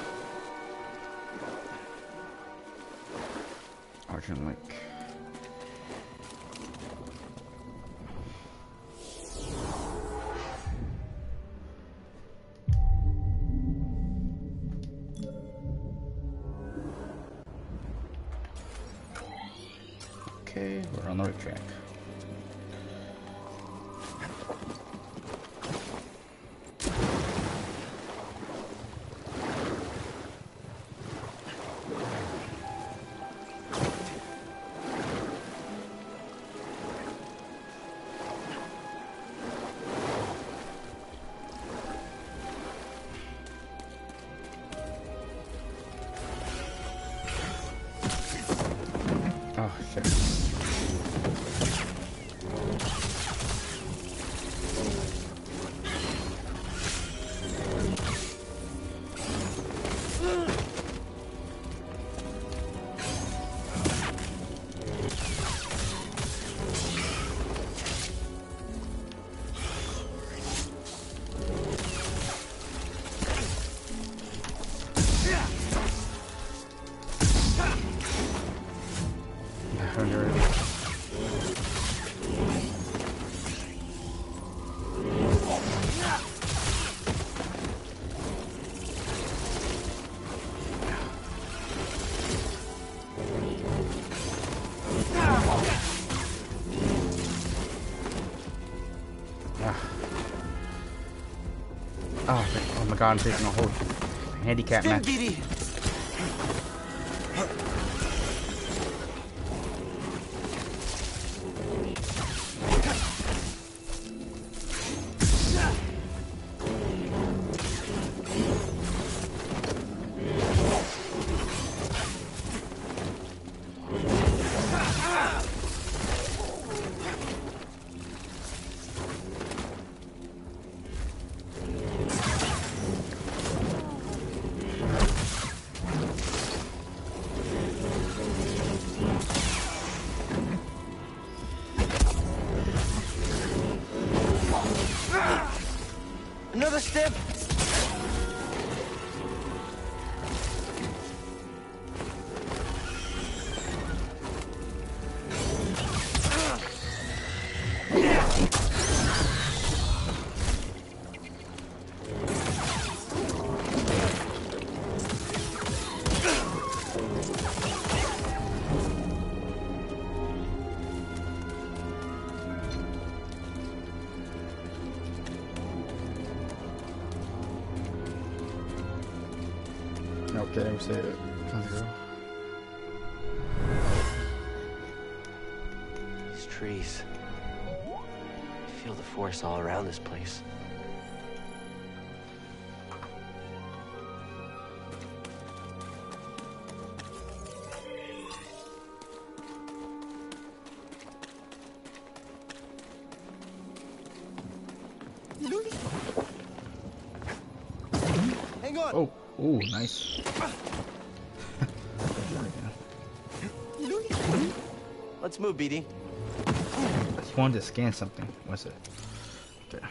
Argent Lake. Okay, we're on the right track. Oh, shit. Oh my god, I'm taking a whole handicap match. Another step. Okay, we say it. These trees. I feel the force all around this place. Hang on. Oh, ooh, nice. Let's move, BD. I just wanted to scan something. What's it? Okay.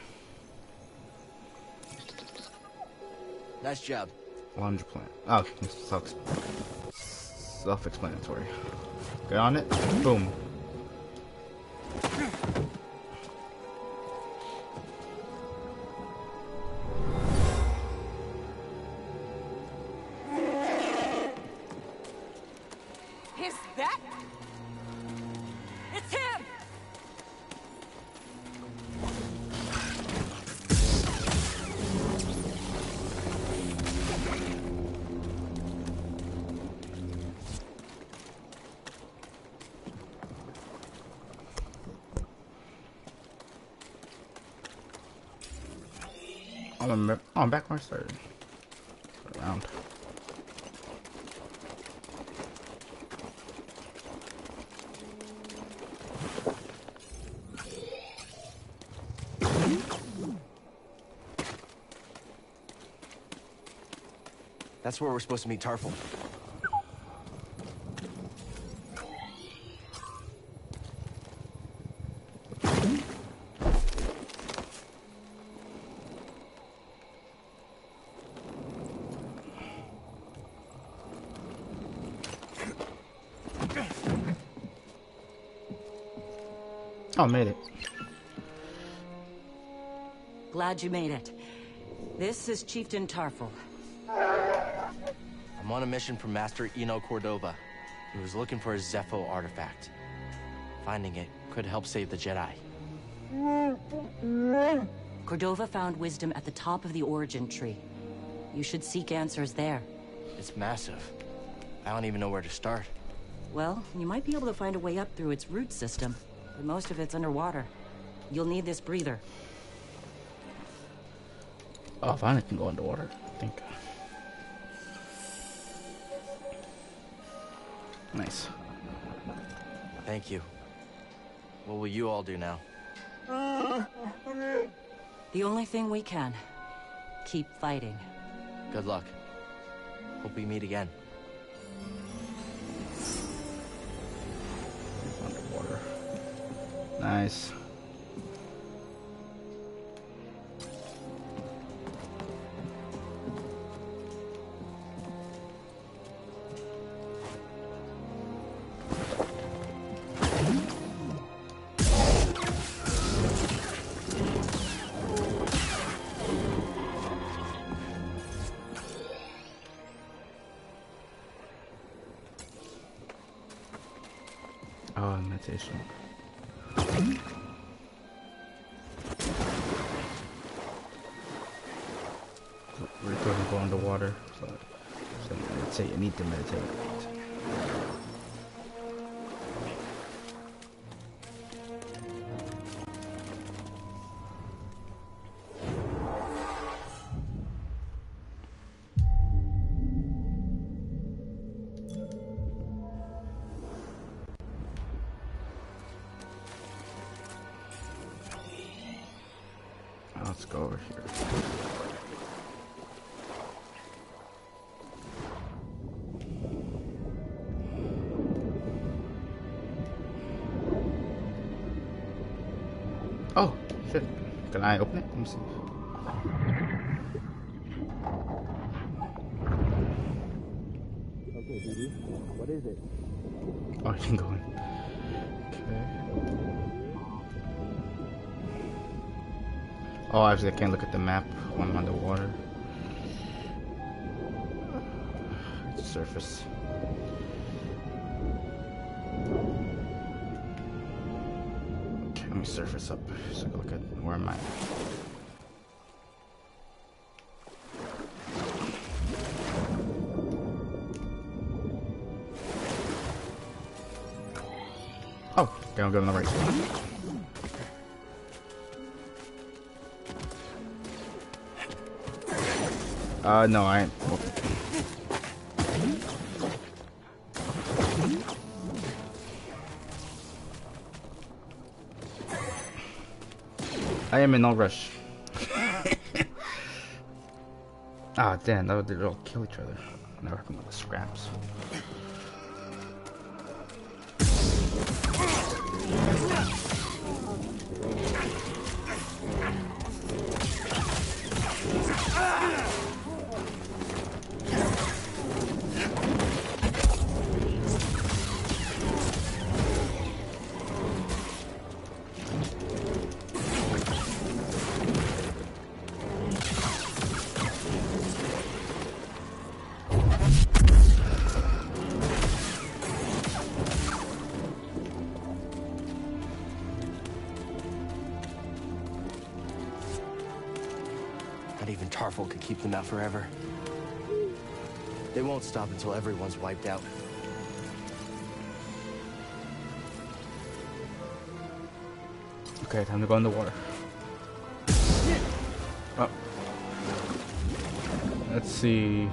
Nice job. Laundry plant. Oh, it's self-explanatory. Get on it. Boom. Is that? It's him! Oh, I'm back where I started. Around. That's where we're supposed to meet Tarful. Oh, made it. Glad you made it. This is Chieftain Tarful. I'm on a mission from Master Eno Cordova. He was looking for a Zepho artifact. Finding it could help save the Jedi. Cordova found wisdom at the top of the origin tree. You should seek answers there. It's massive. I don't even know where to start. Well, you might be able to find a way up through its root system, but most of it's underwater. You'll need this breather. Oh, fine, I can go underwater, I think. Nice. Thank you. What will you all do now? The only thing we can. Keep fighting. Good luck. Hope we meet again. Underwater. Nice. Oh, meditation. We're going to go underwater, so meditate. You need to meditate. Let's go over here. Oh, shit. Can I open it? Let me see. Okay, Didi. What is it? Oh, you can go in. Okay. Oh, actually, I can't look at the map when I'm underwater. It's the surface. Okay, let me surface up so I can look at where am I. Oh, okay, I'm going the right way. No, I ain't. I am in no rush. Ah, damn, that would they all kill each other. Now we're with the scraps. Not even Tarful could keep them out forever. They won't stop until everyone's wiped out. Okay, time to go in the water. Oh. Let's see.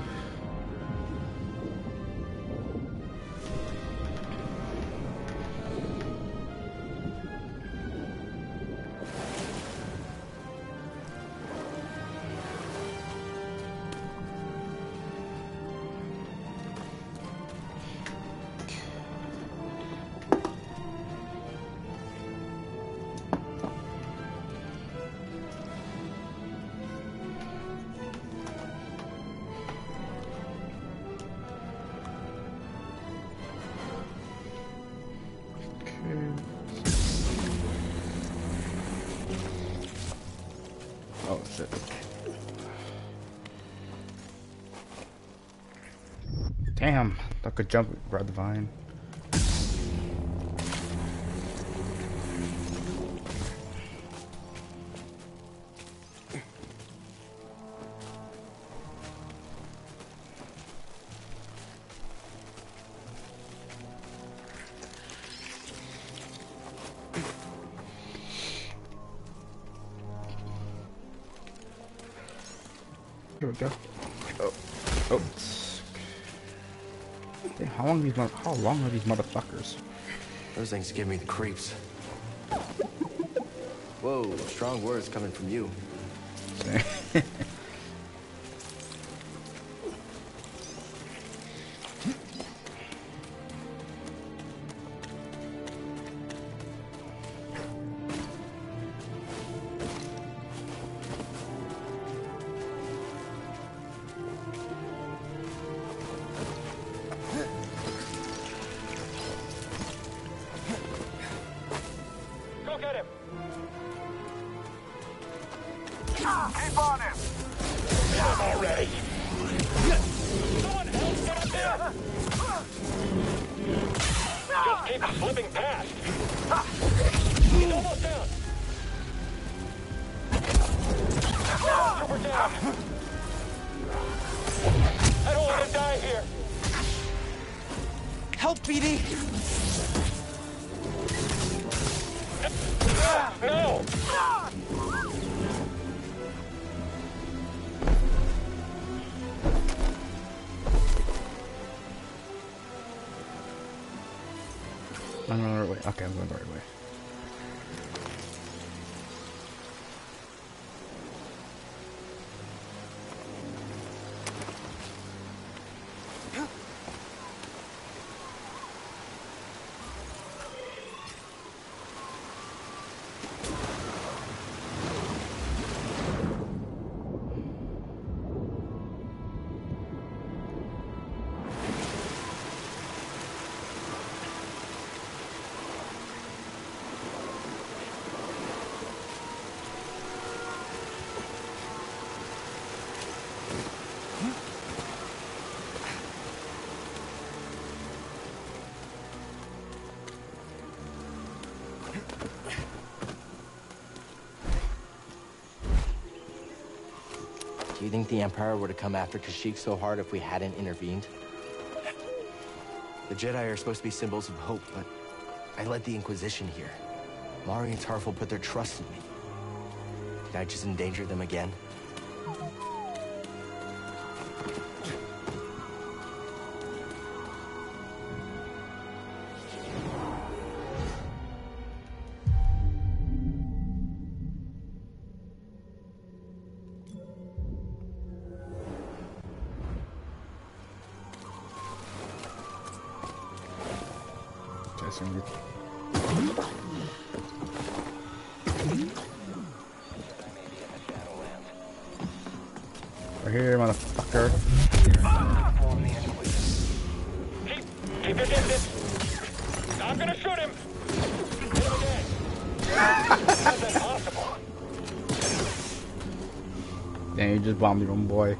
Oh shit. Damn, I could jump, grab the vine. we go. Oh. Oh. Hey, how long are these motherfuckers? Those things give me the creeps. Whoa, strong words coming from you. Go get him! Keep on him! I'm already! Someone help get up here! Just keep slipping past! He's almost down! Trooper down! I don't want to die here! Help, BD! No! I'm going the right way. Okay, I'm going the right way. Do you think the Empire would have come after Kashyyyk so hard if we hadn't intervened? The Jedi are supposed to be symbols of hope, but I led the Inquisition here. Mari and Tarful put their trust in me. Did I just endanger them again? Right here, motherfucker. Keep your distance. I'm gonna shoot him. Hit him again. How's that possible? Damn, you just bombed your own boy.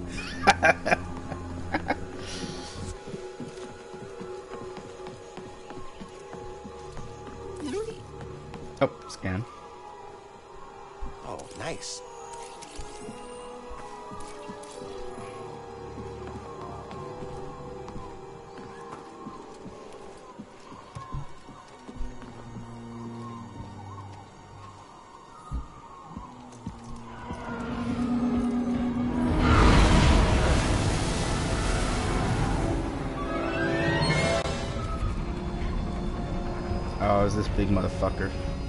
Oh, scan. Oh, nice. Oh, is this big motherfucker?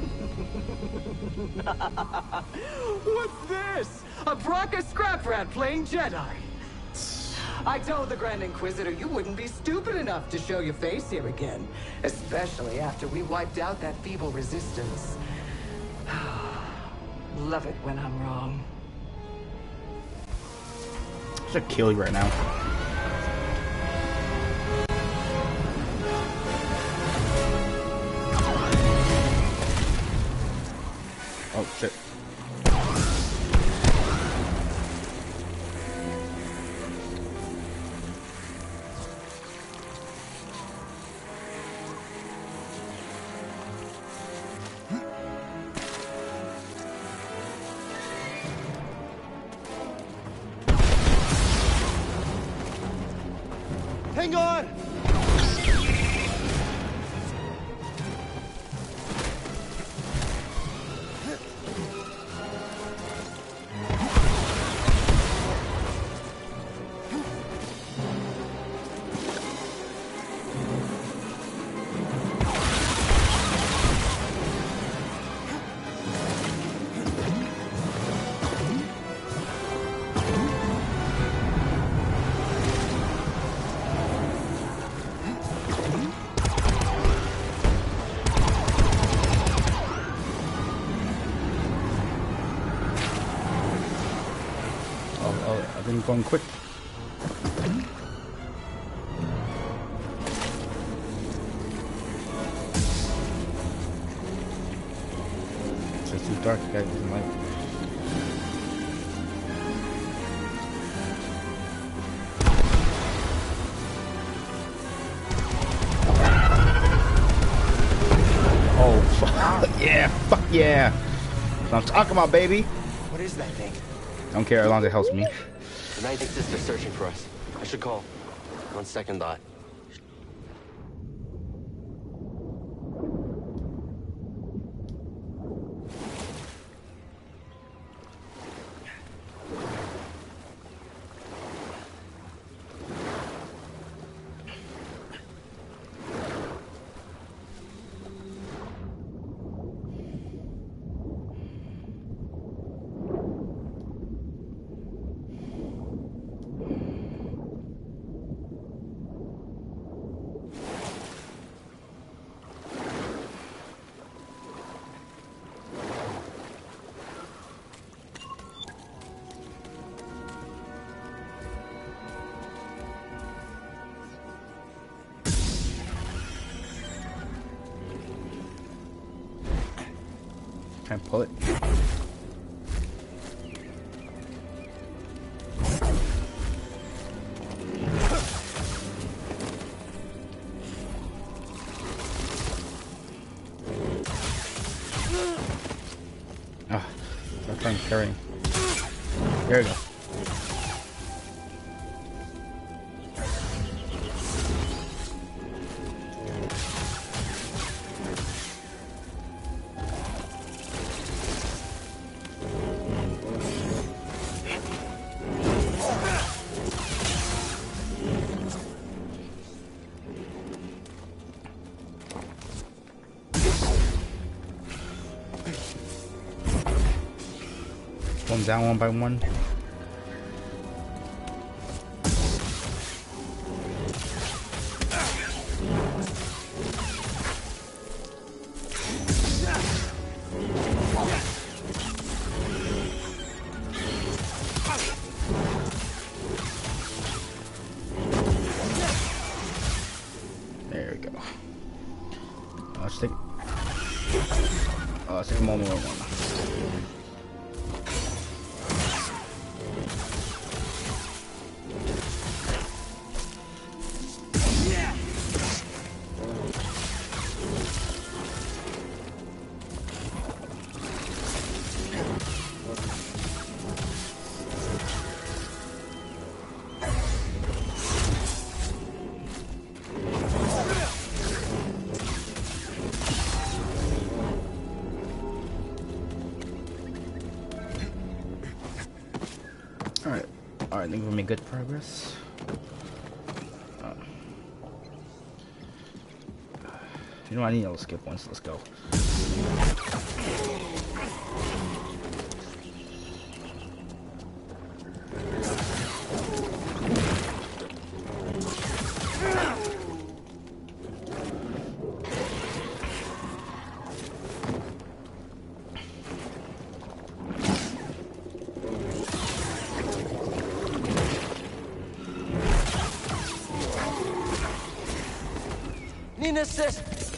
What's this? A Bracca scrap rat playing Jedi. I told the Grand Inquisitor you wouldn't be stupid enough to show your face here again. Especially after we wiped out that feeble resistance. Love it when I'm wrong. I should kill you right now. Oh shit. Hang on! going quick. It's too dark, guys. It's light. Oh, fuck yeah, fuck yeah. That's what I'm talking about, baby. What is that thing? Don't care as long as it helps me. The Nighting Sister's searching for us. I should call. On second thought. Try and pull it. Ah, I'm trying to carry. There we go. One down one by one. There we go. Let's take a moment one. Alright, I think we made good progress. You know, I need to skip once. Let's go. Need an assist.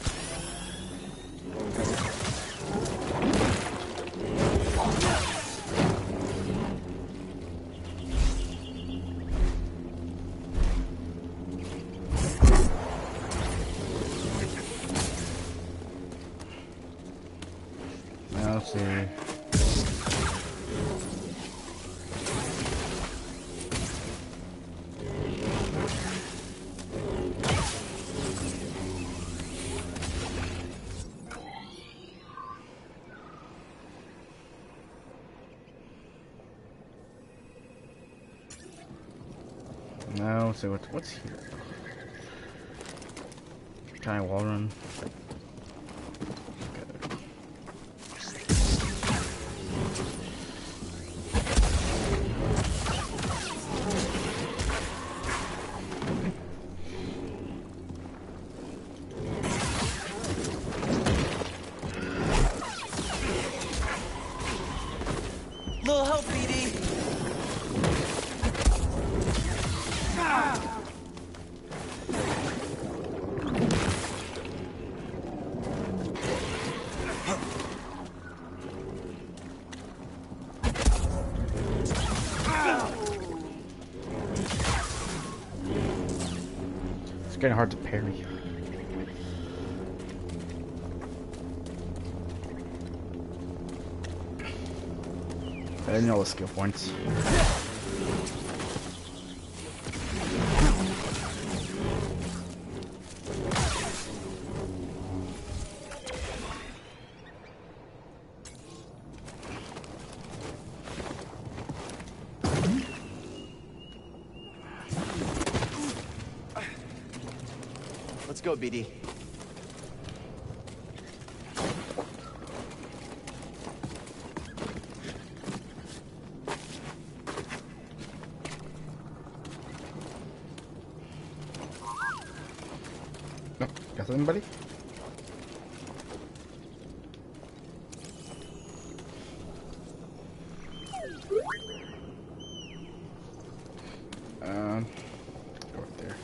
Now let's see. Now let's see what's here. Giant wall run. Little help, BD. It's getting hard to parry. I didn't know the skill points. Let's go, BD. No, got something, buddy? Go up there.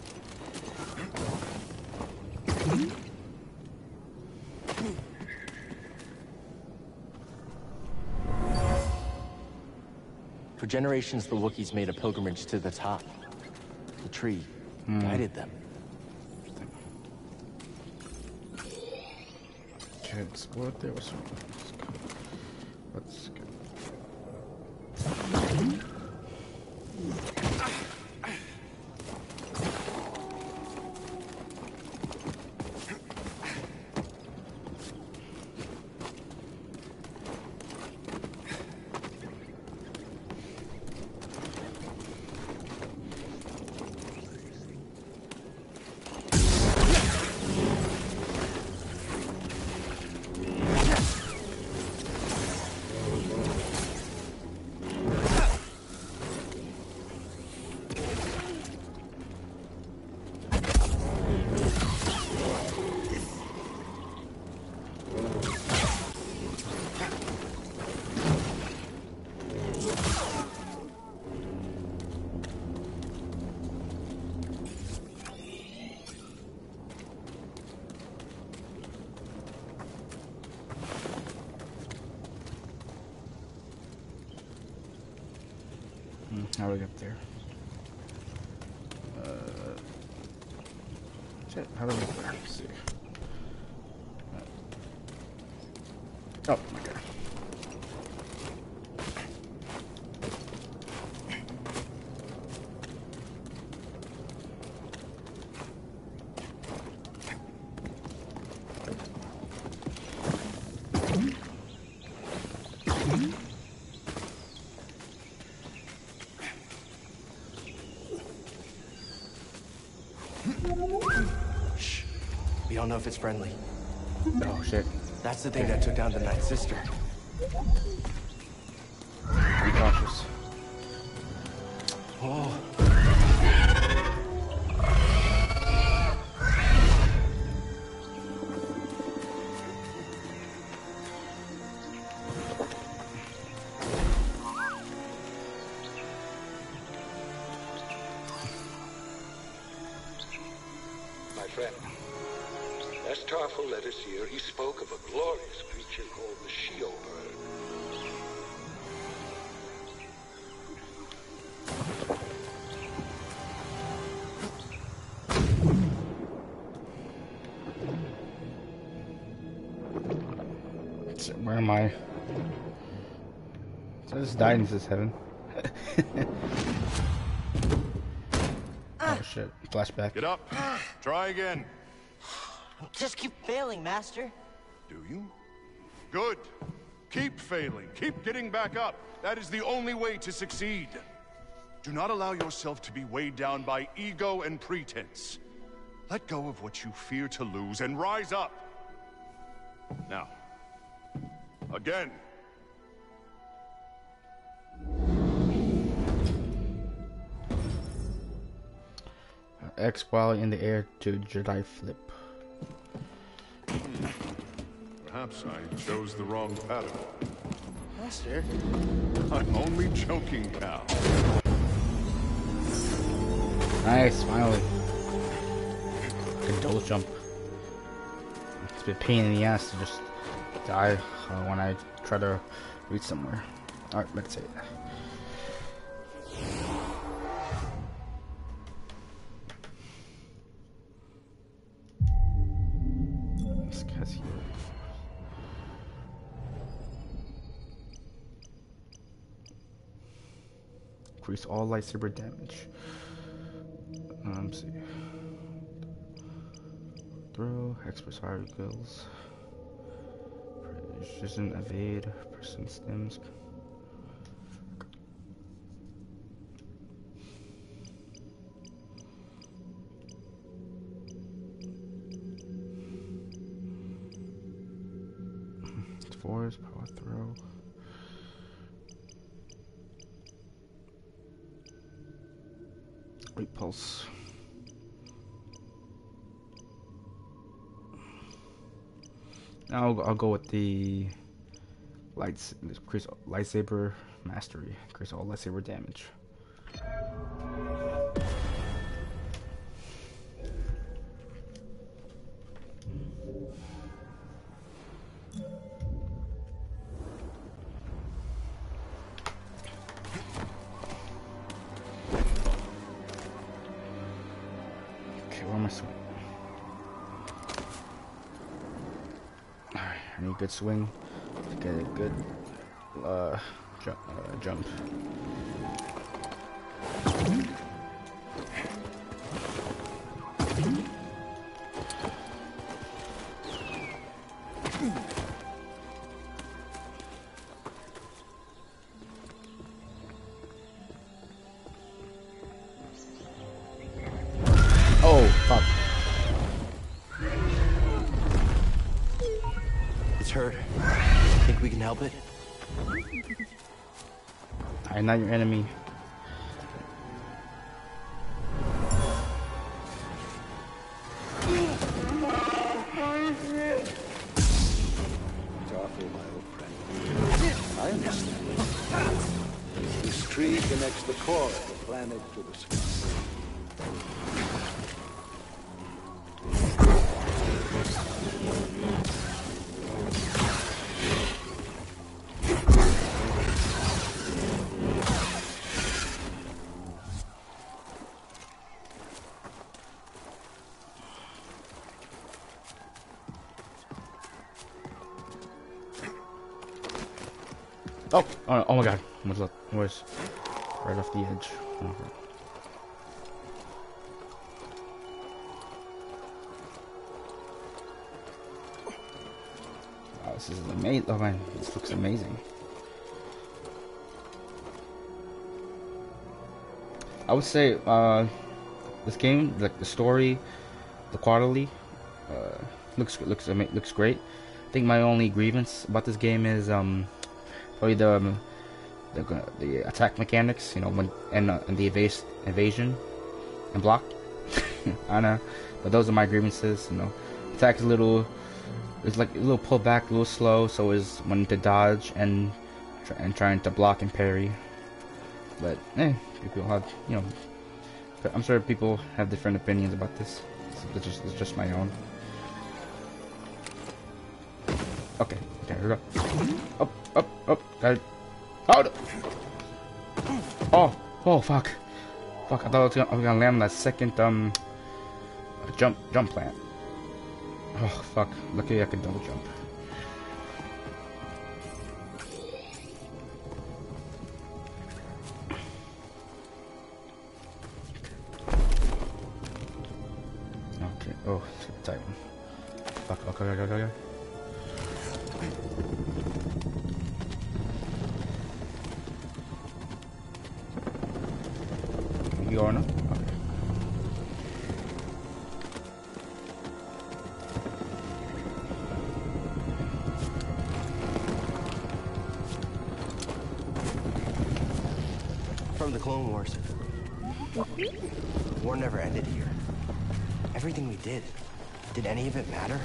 For generations, the Wookiees made a pilgrimage to the top. The tree guided them. Can't explore there. Let's go. How do we get there? Shit, how do we get there? Let's see. Oh, my God. Shh. We don't know if it's friendly. Oh, shit. That's the thing that took down the Night Sister. Be cautious. Oh. My friend, as Tarful led us here, he spoke of a glorious creature called the Sheol Bird. Where am I? So I just died into this heaven. Oh shit. Flashback. Get up. Try again. Just keep failing, Master. Do you? Good. Keep failing. Keep getting back up. That is the only way to succeed. Do not allow yourself to be weighed down by ego and pretense. Let go of what you fear to lose and rise up. Now, again. X while in the air to Jedi flip. Perhaps I chose the wrong pattern. Master? I'm only joking, pal. Nice, finally. Good double jump. It's been a pain in the ass to just die when I try to reach somewhere. Alright, meditate. Increase all lightsaber damage. Let's see. Throw, express fire kills. Precision, evade, person stims. Force, power throw. Repulse. Now I'll go with the increase lightsaber mastery. Increase all lightsaber damage. Good swing to get a good jump. Oh, fuck. Hurt. Think we can help it? I'm not your enemy. Tarful, my old friend. I understand. This tree connects the core of the planet to the sky. Oh my god, was right off the edge. Oh, wow, this is amazing. Oh man, this looks amazing. I would say this game, like the story, the quality, looks great. I think my only grievance about this game is probably the attack mechanics, you know, when and the evasion and block. I know, but those are my grievances. You know, attack is a little, it's like a little pull back, a little slow. So is when to dodge and trying to block and parry. But people have, you know, I'm sure people have different opinions about this. It's just my own. Okay, here we go. Up, got it. Oh, fuck. I thought I was gonna land on that second, jump plant. Oh, fuck. Lucky I could double jump. Okay, oh, it's a tight one. Fuck, okay. You are now? Okay. From the Clone Wars. The war never ended here. Everything we did any of it matter?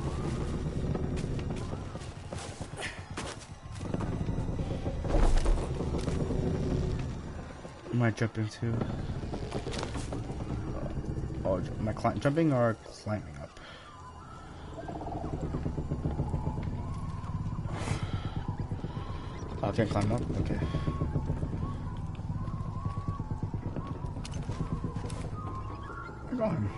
Am I jumping too? Oh, am I jumping or climbing up? Oh, I can't climb up? Okay. Where am I going?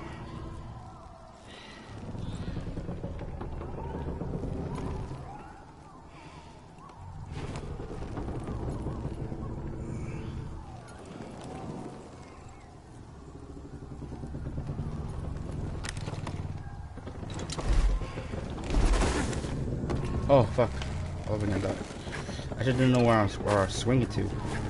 Oh fuck! I was gonna die. I just didn't know where I was swinging to.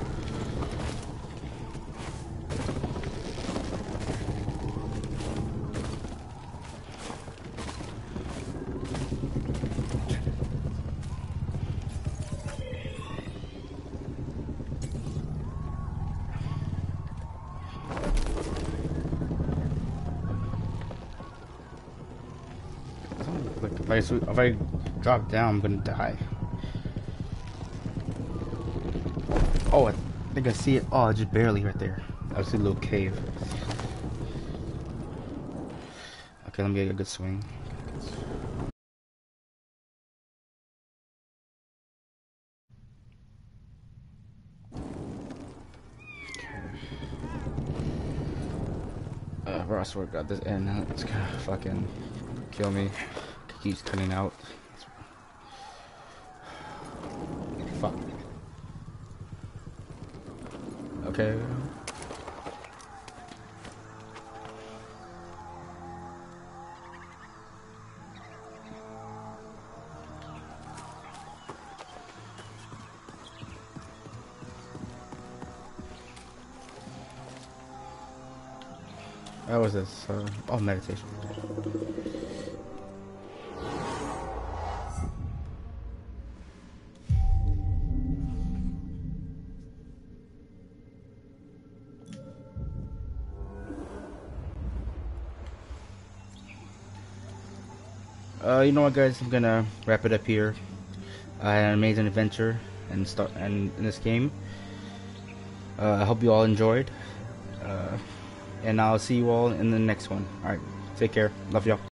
Like, if I drop down, I'm gonna die. Oh, I think I see it. Oh, just barely right there. I see a little cave. Okay, let me get a good swing. Bro, I swear to God, this end, it's gonna fucking kill me. It keeps cutting out. Fuck. Okay. What was this? Oh, meditation. You know what, guys? I'm gonna wrap it up here. I had an amazing adventure and in this game. I hope you all enjoyed. And I'll see you all in the next one. Alright, take care. Love y'all.